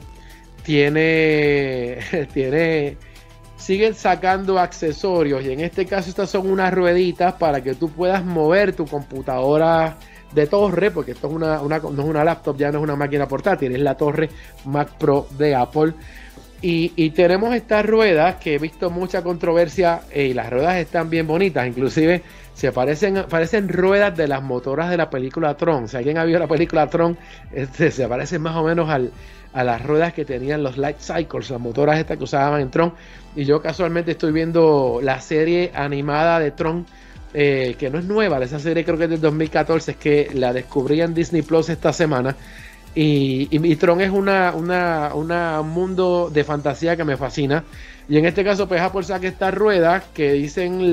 A: siguen sacando accesorios, y en este caso estas son unas rueditas para que tú puedas mover tu computadora de torre, porque esto es no es una laptop, ya no es una máquina portátil, es la torre Mac Pro de Apple. Y tenemos estas ruedas que he visto mucha controversia, y las ruedas están bien bonitas, inclusive parecen ruedas de las motoras de la película Tron. Si alguien ha visto la película Tron, se parecen más o menos a las ruedas que tenían los Light Cycles, las motoras estas que usaban en Tron. Y yo casualmente estoy viendo la serie animada de Tron, que no es nueva, esa serie creo que es del 2014, es que la descubrí en Disney Plus esta semana. Y Tron es un mundo de fantasía que me fascina. Y en este caso, pues Apple saca estas ruedas que dicen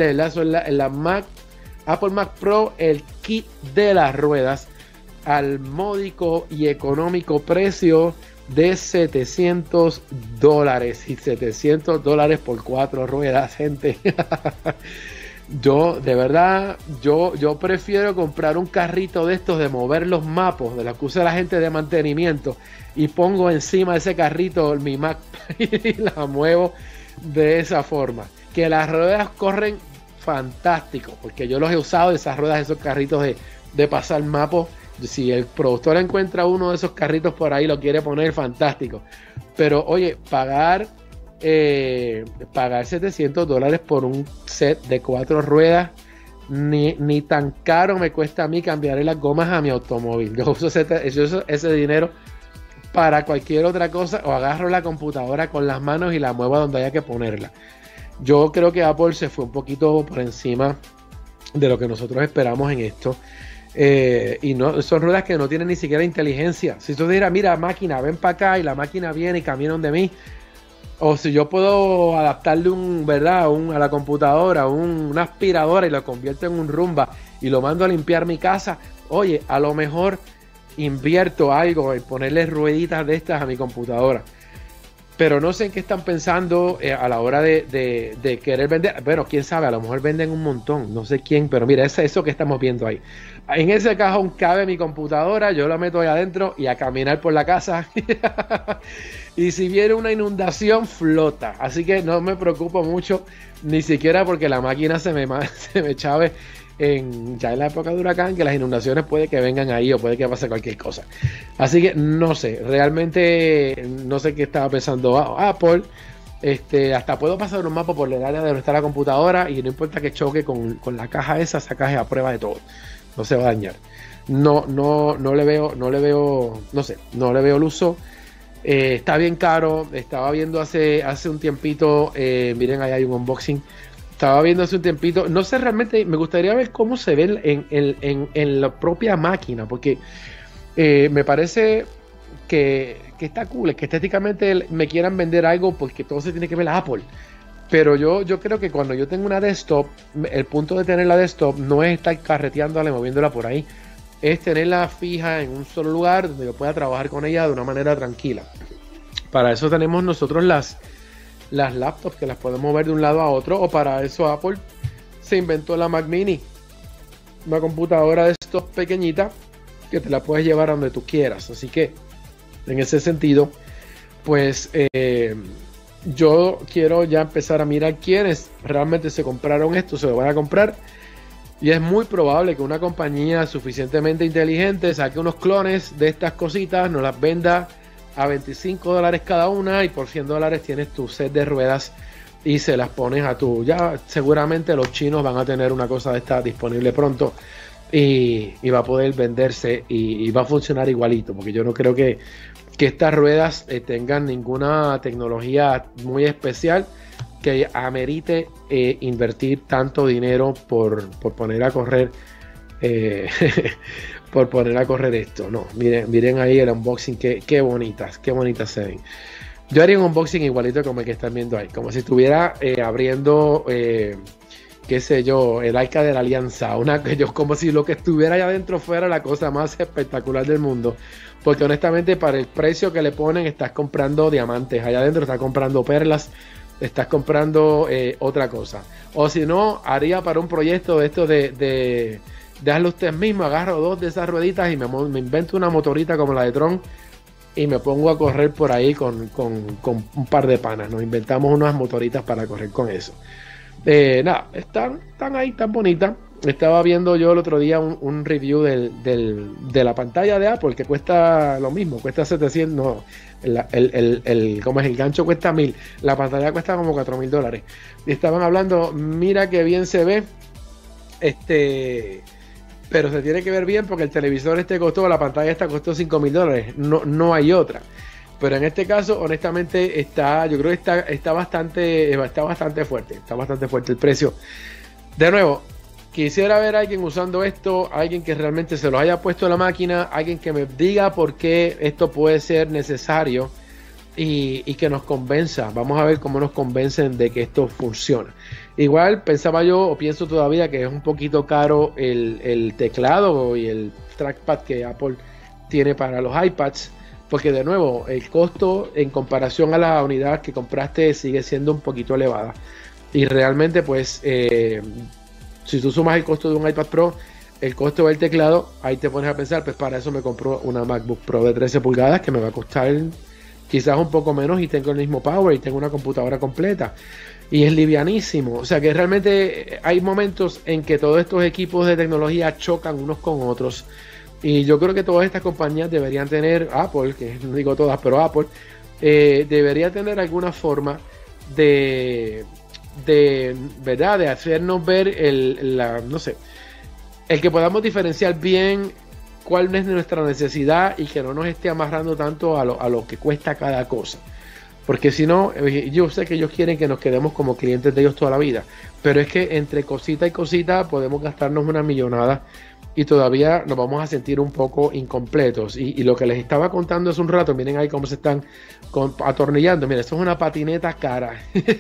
A: Apple Mac Pro, el kit de las ruedas, al módico y económico precio de $700. Y $700 por 4 ruedas, gente. Yo, de verdad, yo prefiero comprar un carrito de estos de mover los mapos, de los que usa la gente de mantenimiento, y pongo encima de ese carrito mi Mac y la muevo de esa forma. Que las ruedas corren fantástico, porque yo los he usado, esas ruedas, esos carritos de pasar mapos. Si el productor encuentra uno de esos carritos por ahí, lo quiere poner, fantástico. Pero oye, pagar $700 por un set de 4 ruedas, ni tan caro me cuesta a mí cambiarle las gomas a mi automóvil. Yo uso ese dinero para cualquier otra cosa, o agarro la computadora con las manos y la muevo donde haya que ponerla. Yo creo que Apple se fue un poquito por encima de lo que nosotros esperamos en esto. Y no, son ruedas que no tienen ni siquiera inteligencia. Si tú dirás, mira máquina, ven para acá, y la máquina viene y camina donde mí, o si yo puedo adaptarle a la computadora una aspiradora y lo convierto en un Roomba y lo mando a limpiar mi casa, oye, a lo mejor invierto algo en ponerle rueditas de estas a mi computadora. Pero no sé en qué están pensando a la hora de querer vender. Bueno, quién sabe, a lo mejor venden un montón, no sé quién, pero mira, es eso que estamos viendo ahí. En ese cajón cabe mi computadora, yo la meto ahí adentro y a caminar por la casa. Y si viene una inundación, flota. Así que no me preocupo mucho, ni siquiera porque la máquina se me chave ya en la época de huracán, que las inundaciones puede que vengan ahí o puede que pase cualquier cosa. Así que no sé, realmente no sé qué estaba pensando Apple. Hasta puedo pasar un mapa por el área de donde está la computadora y no importa que choque con la caja esa caja es a prueba de todo, no se va a dañar. No le veo el uso. Está bien caro. Estaba viendo hace un tiempito, miren, ahí hay un unboxing. Estaba viendo hace un tiempito, no sé, realmente me gustaría ver cómo se ve en la propia máquina, porque me parece que está cool, es que estéticamente me quieran vender algo porque todo se tiene que ver a Apple. Pero yo creo que cuando yo tengo una desktop, el punto de tener la desktop no es estar carreteándola y moviéndola por ahí, es tenerla fija en un solo lugar donde yo pueda trabajar con ella de una manera tranquila. Para eso tenemos nosotros las laptops, que las podemos mover de un lado a otro, o para eso Apple se inventó la Mac Mini, una computadora de estos pequeñita que te la puedes llevar a donde tú quieras. Así que en ese sentido, pues yo quiero ya empezar a mirar quiénes realmente se compraron esto, se lo van a comprar, y es muy probable que una compañía suficientemente inteligente saque unos clones de estas cositas, nos las venda a $25 cada una, y por $100 tienes tu set de ruedas y se las pones a tu, ya seguramente los chinos van a tener una cosa de esta disponible pronto y va a poder venderse y va a funcionar igualito, porque yo no creo que estas ruedas tengan ninguna tecnología muy especial que amerite invertir tanto dinero por poner a correr por poner a correr esto. No, miren ahí el unboxing, qué bonitas se ven. Yo haría un unboxing igualito como el que están viendo ahí, como si estuviera abriendo qué sé yo, el arca de la alianza, como si lo que estuviera allá adentro fuera la cosa más espectacular del mundo, porque honestamente para el precio que le ponen estás comprando diamantes, allá adentro estás comprando perlas, estás comprando otra cosa, o si no, haría para un proyecto de esto de hazlo usted mismo, agarro 2 de esas rueditas y me invento una motorita como la de Tron y me pongo a correr por ahí con un par de panas, nos inventamos unas motoritas para correr con eso. Nada, están ahí, tan bonitas. Estaba viendo yo el otro día un review de la pantalla de Apple, que cuesta lo mismo, cuesta 700, no, ¿cómo es? El gancho cuesta 1000, la pantalla cuesta como $4000. Y estaban hablando, mira que bien se ve, pero se tiene que ver bien porque el televisor costó, la pantalla costó $5000, no hay otra. Pero en este caso, honestamente, yo creo que está bastante fuerte el precio. De nuevo, quisiera ver a alguien usando esto, alguien que realmente se los haya puesto a la máquina, alguien que me diga por qué esto puede ser necesario y que nos convenza. Vamos a ver cómo nos convencen de que esto funciona. Igual pensaba yo, o pienso todavía, que es un poquito caro el teclado y el trackpad que Apple tiene para los iPads. Porque de nuevo, el costo en comparación a la unidad que compraste sigue siendo un poquito elevada. Y realmente pues, si tú sumas el costo de un iPad Pro, el costo del teclado, ahí te pones a pensar, pues para eso me compro una MacBook Pro de 13 pulgadas que me va a costar quizás un poco menos y tengo el mismo power y tengo una computadora completa. Y es livianísimo. O sea que realmente hay momentos en que todos estos equipos de tecnología chocan unos con otros. Y yo creo que todas estas compañías deberían tener, Apple, que no digo todas, pero Apple, debería tener alguna forma ¿verdad? De hacernos ver no sé, el que podamos diferenciar bien cuál es nuestra necesidad y que no nos esté amarrando tanto a lo que cuesta cada cosa. Porque si no, yo sé que ellos quieren que nos quedemos como clientes de ellos toda la vida, pero es que entre cosita y cosita podemos gastarnos una millonada y todavía nos vamos a sentir un poco incompletos. Y lo que les estaba contando hace un rato, miren ahí cómo se están atornillando. Miren, esto es una patineta cara.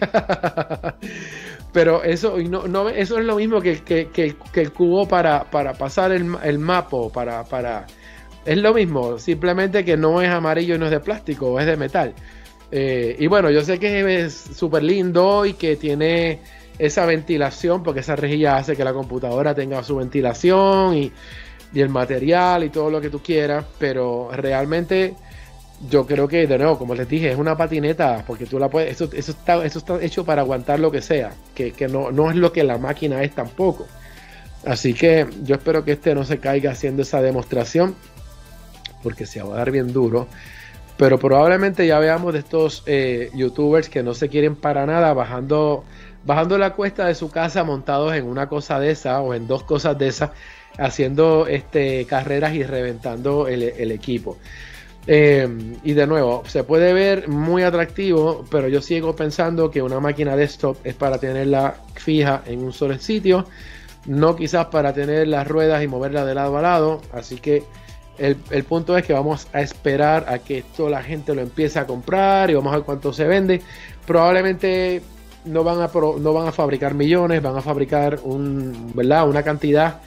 A: Pero eso, eso es lo mismo que el cubo para pasar el mapo. Es lo mismo, simplemente que no es amarillo y no es de plástico, es de metal. Y bueno, yo sé que es súper lindo y que tiene esa ventilación, porque esa rejilla hace que la computadora tenga su ventilación y el material y todo lo que tú quieras, pero realmente yo creo que, de nuevo, como les dije, es una patineta, porque tú la puedes, eso está hecho para aguantar lo que sea, que no es lo que la máquina es tampoco. Así que yo espero que no se caiga haciendo esa demostración, porque se va a dar bien duro. Pero probablemente ya veamos de estos youtubers que no se quieren para nada bajando la cuesta de su casa montados en una cosa de esa o en 2 cosas de esas, haciendo carreras y reventando el equipo. Y de nuevo, se puede ver muy atractivo, pero yo sigo pensando que una máquina desktop es para tenerla fija en un solo sitio, no quizás para tener las ruedas y moverla de lado a lado. Así que el punto es que vamos a esperar a que esto la gente lo empiece a comprar y vamos a ver cuánto se vende. Probablemente no van a fabricar millones, van a fabricar una cantidad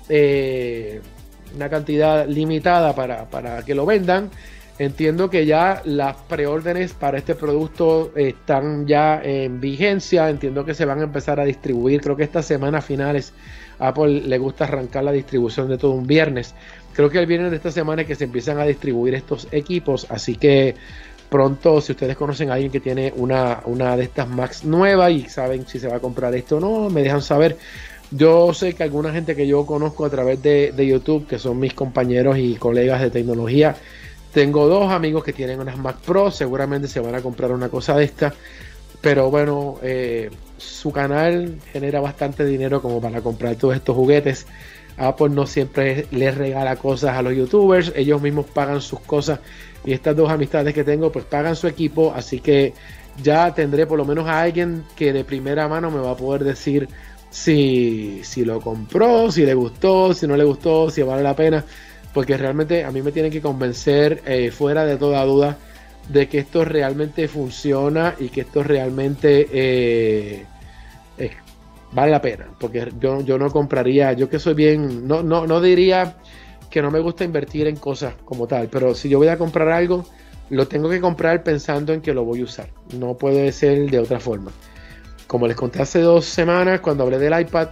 A: limitada para que lo vendan. Entiendo que ya las preórdenes para este producto están ya en vigencia. Entiendo que se van a empezar a distribuir. Creo que estas semanas finales Apple le gusta arrancar la distribución de todo un viernes. Creo que el viernes de esta semana es que se empiezan a distribuir estos equipos. Así que pronto, si ustedes conocen a alguien que tiene una de estas Macs nueva y saben si se va a comprar esto o no, me dejan saber. Yo sé que alguna gente que yo conozco a través de YouTube, que son mis compañeros y colegas de tecnología, tengo 2 amigos que tienen unas Mac Pro, seguramente se van a comprar una cosa de esta, Pero bueno, su canal genera bastante dinero como para comprar todos estos juguetes. Apple no siempre les regala cosas a los youtubers, ellos mismos pagan sus cosas, y estas dos amistades que tengo pues pagan su equipo, así que ya tendré por lo menos a alguien que de primera mano me va a poder decir si lo compró, si le gustó, si no le gustó, si vale la pena, porque realmente a mí me tienen que convencer fuera de toda duda de que esto realmente funciona y que esto realmente vale la pena, porque yo no compraría, yo que soy bien, no diría que no me gusta invertir en cosas como tal, pero si yo voy a comprar algo, lo tengo que comprar pensando en que lo voy a usar, no puede ser de otra forma. Como les conté hace 2 semanas cuando hablé del iPad,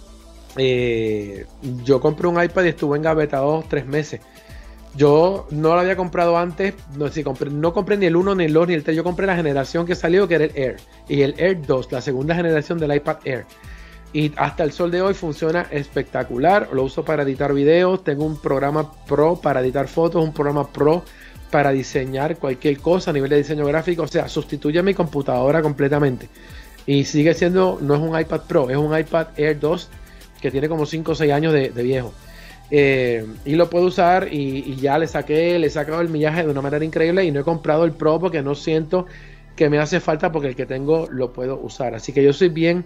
A: yo compré un iPad y estuve engavetado 3 meses. Yo no lo había comprado antes, no compré ni el 1, ni el 2, ni el 3, yo compré la generación que salió, que era el Air, y el Air 2, la segunda generación del iPad Air. Y hasta el sol de hoy funciona espectacular, lo uso para editar videos, tengo un programa Pro para editar fotos, un programa Pro para diseñar cualquier cosa a nivel de diseño gráfico, o sea, sustituye mi computadora completamente. Y sigue siendo, no es un iPad Pro, es un iPad Air 2 que tiene como 5 o 6 años de viejo. Y lo puedo usar y ya le he sacado el millaje de una manera increíble, y no he comprado el Pro porque no siento que me hace falta, porque el que tengo lo puedo usar. Así que yo soy bien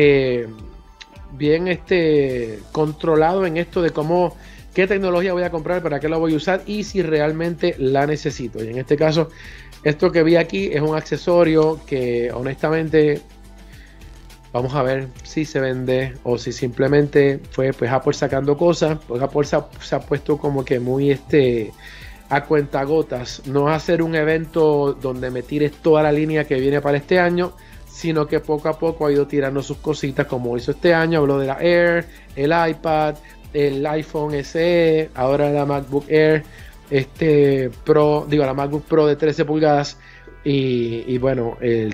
A: controlado en esto de qué tecnología voy a comprar, para qué la voy a usar y si realmente la necesito. Y en este caso, esto que vi aquí es un accesorio que honestamente vamos a ver si se vende o si simplemente fue pues Apple sacando cosas. Pues Apple se ha puesto como que muy a cuentagotas, no hacer un evento donde me tires toda la línea que viene para este año, sino que poco a poco ha ido tirando sus cositas como hizo este año. Habló de la Air, el iPad, el iPhone SE, ahora la MacBook Air la MacBook Pro de 13 pulgadas y bueno,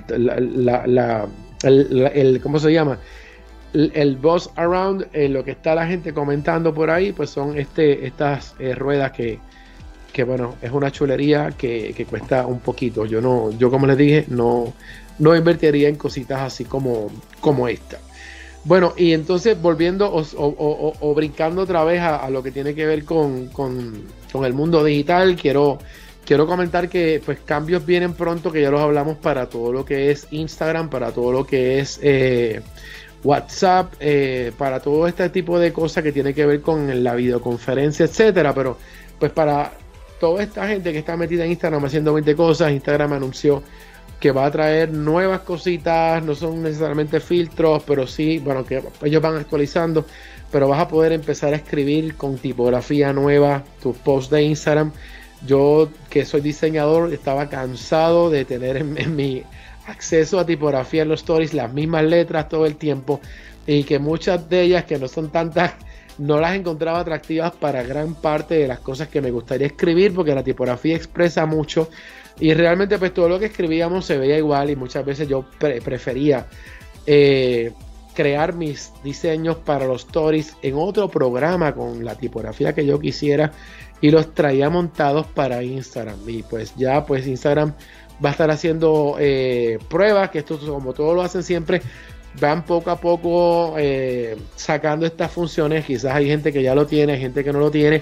A: ¿cómo se llama? El buzz around, lo que está la gente comentando por ahí, pues son estas ruedas que bueno, es una chulería que cuesta un poquito. Yo como les dije, no invertiría en cositas así como esta. Bueno, y entonces volviendo o brincando otra vez a lo que tiene que ver con el mundo digital, quiero comentar que pues cambios vienen pronto, que ya los hablamos para todo lo que es Instagram, para todo lo que es WhatsApp, para todo este tipo de cosas que tiene que ver con la videoconferencia, etcétera. Pero pues para toda esta gente que está metida en Instagram haciendo 20 cosas, Instagram anunció que va a traer nuevas cositas, no son necesariamente filtros, pero sí, bueno, que ellos van actualizando, pero vas a poder empezar a escribir con tipografía nueva tus posts de Instagram. Yo, que soy diseñador, estaba cansado de tener en mi acceso a tipografía en los stories las mismas letras todo el tiempo, y que muchas de ellas, que no son tantas, no las encontraba atractivas para gran parte de las cosas que me gustaría escribir, porque la tipografía expresa mucho y realmente pues todo lo que escribíamos se veía igual, y muchas veces yo prefería crear mis diseños para los stories en otro programa con la tipografía que yo quisiera, y los traía montados para Instagram. Y pues ya pues Instagram va a estar haciendo pruebas, que esto como todo lo hacen siempre, van poco a poco sacando estas funciones. Quizás hay gente que ya lo tiene, hay gente que no lo tiene.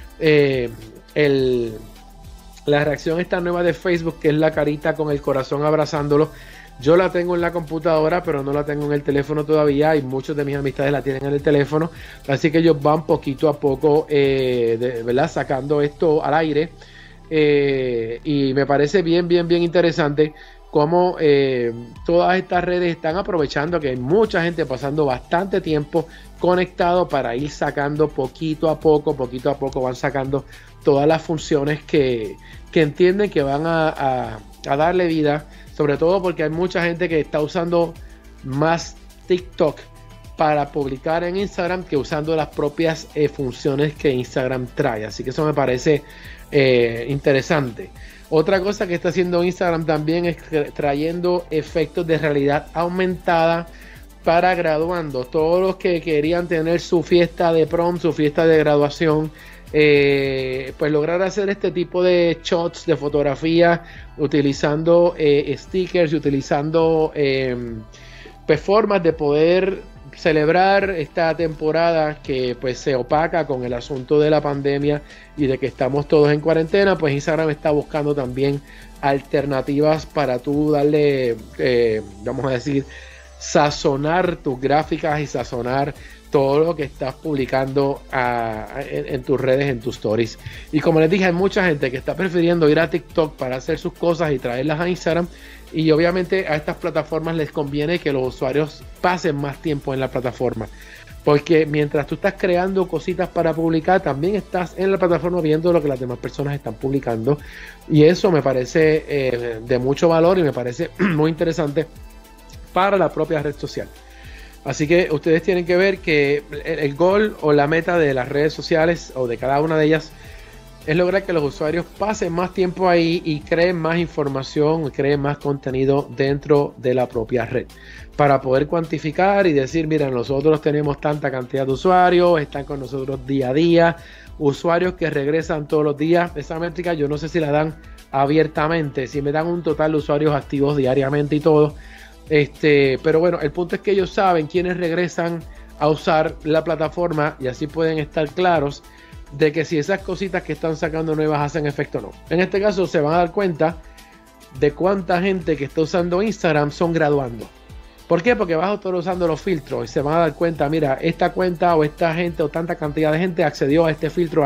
A: La reacción esta nueva de Facebook, que es la carita con el corazón abrazándolo, yo la tengo en la computadora, pero no la tengo en el teléfono todavía, y muchos de mis amistades la tienen en el teléfono, así que ellos van poquito a poco ¿verdad? Sacando esto al aire, y me parece bien interesante cómo todas estas redes están aprovechando que hay mucha gente pasando bastante tiempo conectado para ir sacando poquito a poco van sacando todas las funciones que entienden que van a darle vida, sobre todo porque hay mucha gente que está usando más TikTok para publicar en Instagram que usando las propias funciones que Instagram trae, así que eso me parece interesante. Otra cosa que está haciendo Instagram también es trayendo efectos de realidad aumentada para graduandos. Todos los que querían tener su fiesta de prom, su fiesta de graduación pues lograr hacer este tipo de shots de fotografía utilizando stickers y utilizando pues formas de poder celebrar esta temporada que pues se opaca con el asunto de la pandemia y de que estamos todos en cuarentena. Pues Instagram está buscando también alternativas para tú darle, vamos a decir, sazonar tus gráficas y sazonar todo lo que estás publicando en tus redes, en tus stories. Y como les dije, hay mucha gente que está prefiriendo ir a TikTok para hacer sus cosas y traerlas a Instagram. Y obviamente a estas plataformas les conviene que los usuarios pasen más tiempo en la plataforma. Porque mientras tú estás creando cositas para publicar, también estás en la plataforma viendo lo que las demás personas están publicando. Y eso me parece de mucho valor y me parece muy interesante para la propia red social. Así que ustedes tienen que ver que el gol o la meta de las redes sociales o de cada una de ellas es lograr que los usuarios pasen más tiempo ahí y creen más información, creen más contenido dentro de la propia red, para poder cuantificar y decir, mira, nosotros tenemos tanta cantidad de usuarios, están con nosotros día a día, usuarios que regresan todos los días. Esa métrica yo no sé si la dan abiertamente, si me dan un total de usuarios activos diariamente y todo, pero bueno, el punto es que ellos saben quiénes regresan a usar la plataforma y así pueden estar claros de que si esas cositas que están sacando nuevas hacen efecto o no. En este caso se van a dar cuenta de cuánta gente que está usando Instagram son graduando. ¿Por qué? Porque vas a estar usando los filtros y se van a dar cuenta, mira, esta cuenta o esta gente o tanta cantidad de gente accedió a este filtro,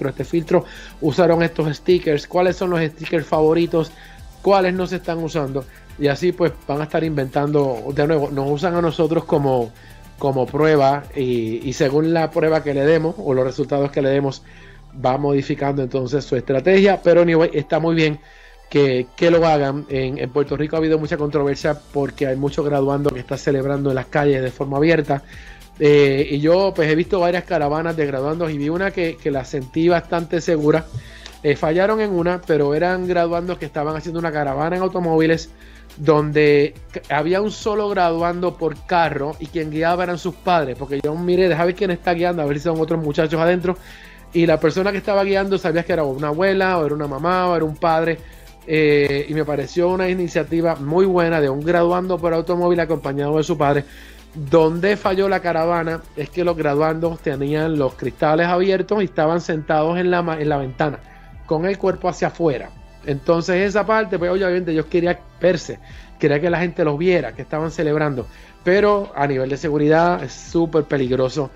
A: usaron estos stickers, cuáles son los stickers favoritos, cuáles no se están usando. Y así pues van a estar inventando, de nuevo, nos usan a nosotros como prueba y según la prueba que le demos o los resultados que le demos va modificando entonces su estrategia, pero anyway, está muy bien que lo hagan. En Puerto Rico ha habido mucha controversia porque hay muchos graduandos que están celebrando en las calles de forma abierta, y yo pues he visto varias caravanas de graduandos y vi una que la sentí bastante segura. Fallaron en una, pero eran graduandos que estaban haciendo una caravana en automóviles donde había un solo graduando por carro y quien guiaba eran sus padres, porque yo miré, deja ver quién está guiando, a ver si son otros muchachos adentro, y la persona que estaba guiando sabías que era una abuela o era una mamá o era un padre, y me pareció una iniciativa muy buena de un graduando por automóvil acompañado de su padre. Donde falló la caravana es que los graduandos tenían los cristales abiertos y estaban sentados en la ventana con el cuerpo hacia afuera. Entonces esa parte, pues obviamente ellos querían verse, quería que la gente los viera, que estaban celebrando, pero a nivel de seguridad es súper peligroso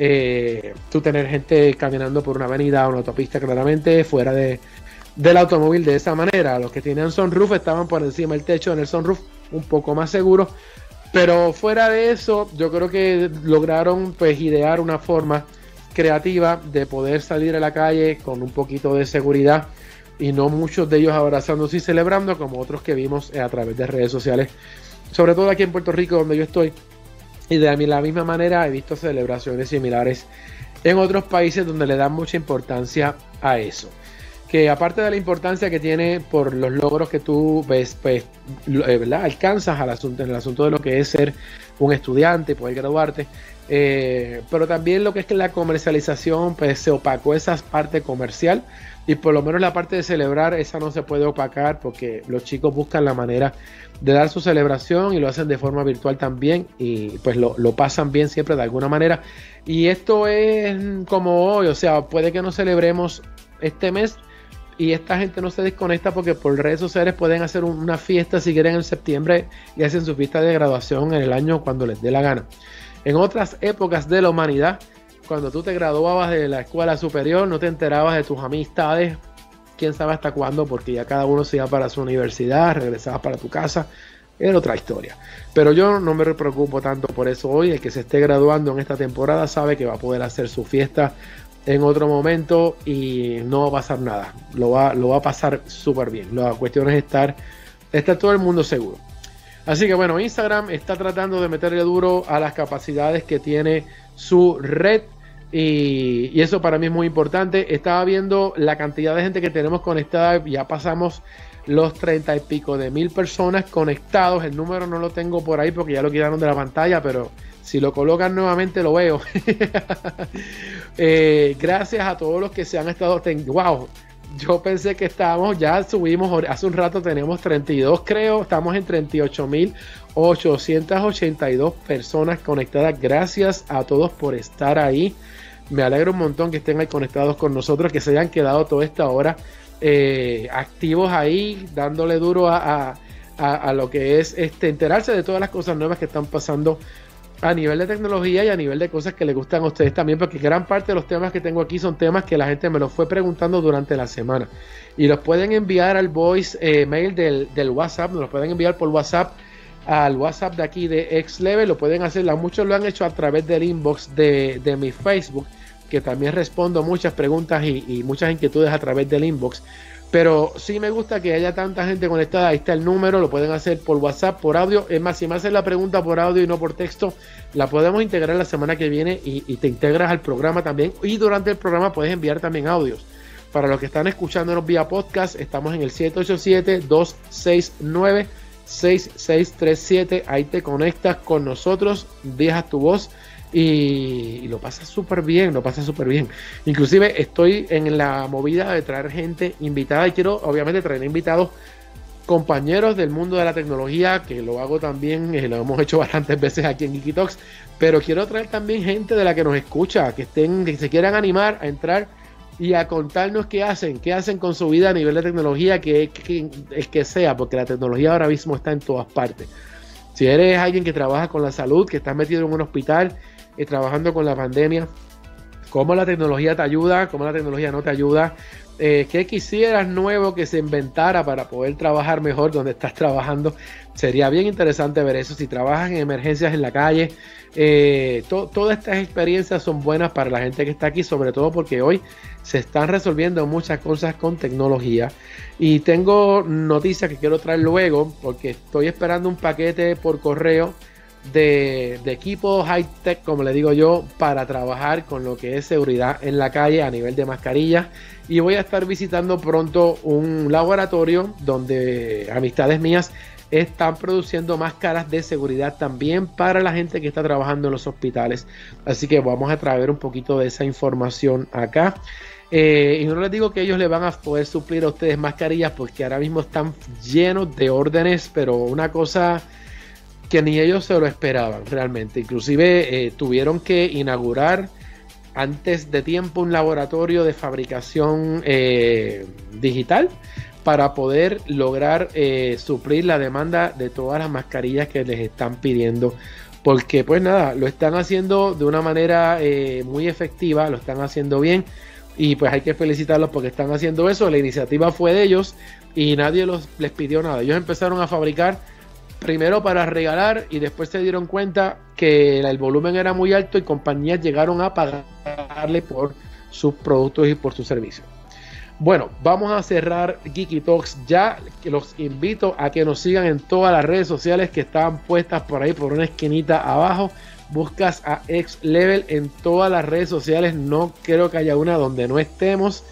A: tú tener gente caminando por una avenida o una autopista claramente fuera del automóvil de esa manera. Los que tenían sunroof estaban por encima del techo en el sunroof, un poco más seguros, pero fuera de eso yo creo que lograron pues idear una forma creativa de poder salir a la calle con un poquito de seguridad y no muchos de ellos abrazándose y celebrando como otros que vimos a través de redes sociales, sobre todo aquí en Puerto Rico donde yo estoy, y de la misma manera he visto celebraciones similares en otros países donde le dan mucha importancia a eso, que aparte de la importancia que tiene por los logros que tú ves, pues, ¿verdad?, alcanzas en el asunto de lo que es ser un estudiante, poder graduarte, pero también lo que es que la comercialización, pues se opacó esa parte comercial, y por lo menos la parte de celebrar, esa no se puede opacar porque los chicos buscan la manera de dar su celebración y lo hacen de forma virtual también, y pues lo pasan bien siempre de alguna manera. Y esto es como hoy, o sea, puede que no celebremos este mes y esta gente no se desconecta porque por redes sociales pueden hacer una fiesta si quieren en septiembre y hacen su fiesta de graduación en el año cuando les dé la gana. En otras épocas de la humanidad, cuando tú te graduabas de la escuela superior, no te enterabas de tus amistades, quién sabe hasta cuándo, porque ya cada uno se iba para su universidad, regresabas para tu casa, era otra historia. Pero yo no me preocupo tanto por eso hoy. El que se esté graduando en esta temporada sabe que va a poder hacer su fiesta en otro momento y no va a pasar nada, lo va a pasar súper bien. La cuestión es estar todo el mundo seguro. Así que bueno, Instagram está tratando de meterle duro a las capacidades que tiene su red. y eso para mí es muy importante. Estaba viendo la cantidad de gente que tenemos conectada, ya pasamos los 30 y pico de mil personas conectados. El número no lo tengo por ahí porque ya lo quitaron de la pantalla, pero si lo colocan nuevamente lo veo. Gracias a todos los que se han estado... ¡Wow! Yo pensé que ya subimos, hace un rato tenemos 32 creo, estamos en 38.882 personas conectadas. Gracias a todos por estar ahí. Me alegro un montón que estén ahí conectados con nosotros, que se hayan quedado toda esta hora activos ahí, dándole duro a lo que es enterarse de todas las cosas nuevas que están pasando a nivel de tecnología y a nivel de cosas que les gustan a ustedes también, porque gran parte de los temas que tengo aquí son temas que la gente me los fue preguntando durante la semana y los pueden enviar al voice mail del WhatsApp, nos los pueden enviar por WhatsApp al WhatsApp de aquí de XLevel, lo pueden hacer, muchos lo han hecho a través del inbox de mi Facebook, que también respondo muchas preguntas y muchas inquietudes a través del inbox. Pero sí me gusta que haya tanta gente conectada. Ahí está el número, lo pueden hacer por WhatsApp, por audio. Es más, si me hacen la pregunta por audio y no por texto, la podemos integrar la semana que viene y te integras al programa también. Y durante el programa puedes enviar también audios. Para los que están escuchándonos vía podcast, estamos en el 787-269-6637. Ahí te conectas con nosotros, dejas tu voz y lo pasas súper bien, Inclusive estoy en la movida de traer gente invitada y quiero obviamente traer invitados, compañeros del mundo de la tecnología, que lo hago también, lo hemos hecho bastantes veces aquí en Geeky Talks, pero quiero traer también gente de la que nos escucha, que se quieran animar a entrar y a contarnos qué hacen con su vida a nivel de tecnología, que sea, porque la tecnología ahora mismo está en todas partes. Si eres alguien que trabaja con la salud, que estás metido en un hospital, trabajando con la pandemia, cómo la tecnología te ayuda, cómo la tecnología no te ayuda, qué quisieras nuevo que se inventara para poder trabajar mejor donde estás trabajando. Sería bien interesante ver eso. Si trabajas en emergencias en la calle, todas estas experiencias son buenas para la gente que está aquí, sobre todo porque hoy se están resolviendo muchas cosas con tecnología. Y tengo noticias que quiero traer luego, porque estoy esperando un paquete por correo de equipo high tech, como le digo yo, para trabajar con lo que es seguridad en la calle a nivel de mascarillas. Y voy a estar visitando pronto un laboratorio donde amistades mías están produciendo máscaras de seguridad también para la gente que está trabajando en los hospitales. Así que vamos a traer un poquito de esa información acá. Y no les digo que ellos le van a poder suplir a ustedes mascarillas, porque ahora mismo están llenos de órdenes, pero una cosa que ni ellos se lo esperaban realmente. Inclusive tuvieron que inaugurar antes de tiempo un laboratorio de fabricación digital para poder lograr suplir la demanda de todas las mascarillas que les están pidiendo, porque pues nada, lo están haciendo de una manera muy efectiva, lo están haciendo bien, y pues hay que felicitarlos porque están haciendo eso. La iniciativa fue de ellos y nadie les pidió nada. Ellos empezaron a fabricar primero para regalar y después se dieron cuenta que el volumen era muy alto y compañías llegaron a pagarle por sus productos y por sus servicios. Bueno, vamos a cerrar Geeky Talks ya. Los invito a que nos sigan en todas las redes sociales que están puestas por ahí por una esquinita abajo. Buscas a XLevel en todas las redes sociales. No creo que haya una donde no estemos.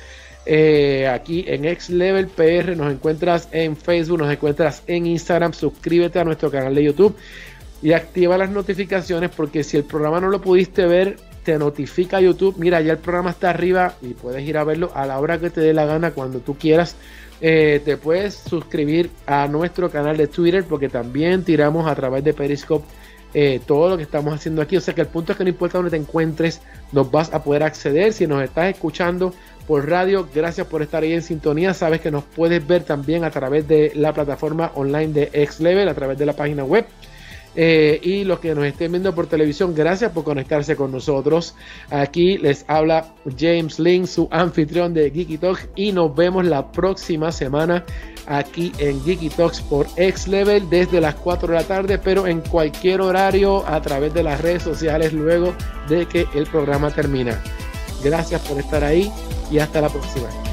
A: Aquí en XLevel PR nos encuentras en Facebook, nos encuentras en Instagram. Suscríbete a nuestro canal de YouTube y activa las notificaciones, porque si el programa no lo pudiste ver, te notifica YouTube. Mira, ya el programa está arriba y puedes ir a verlo a la hora que te dé la gana, cuando tú quieras. Te puedes suscribir a nuestro canal de Twitter, porque también tiramos a través de Periscope todo lo que estamos haciendo aquí. O sea que el punto es que no importa dónde te encuentres, nos vas a poder acceder. Si nos estás escuchando por radio, gracias por estar ahí en sintonía. Sabes que nos puedes ver también a través de la plataforma online de XLevel, a través de la página web. Y los que nos estén viendo por televisión, gracias por conectarse con nosotros. Aquí les habla James Lynn, su anfitrión de Geeky Talks, y nos vemos la próxima semana aquí en Geeky Talks por XLevel desde las 4 de la tarde, pero en cualquier horario a través de las redes sociales luego de que el programa termina. Gracias por estar ahí y hasta la próxima.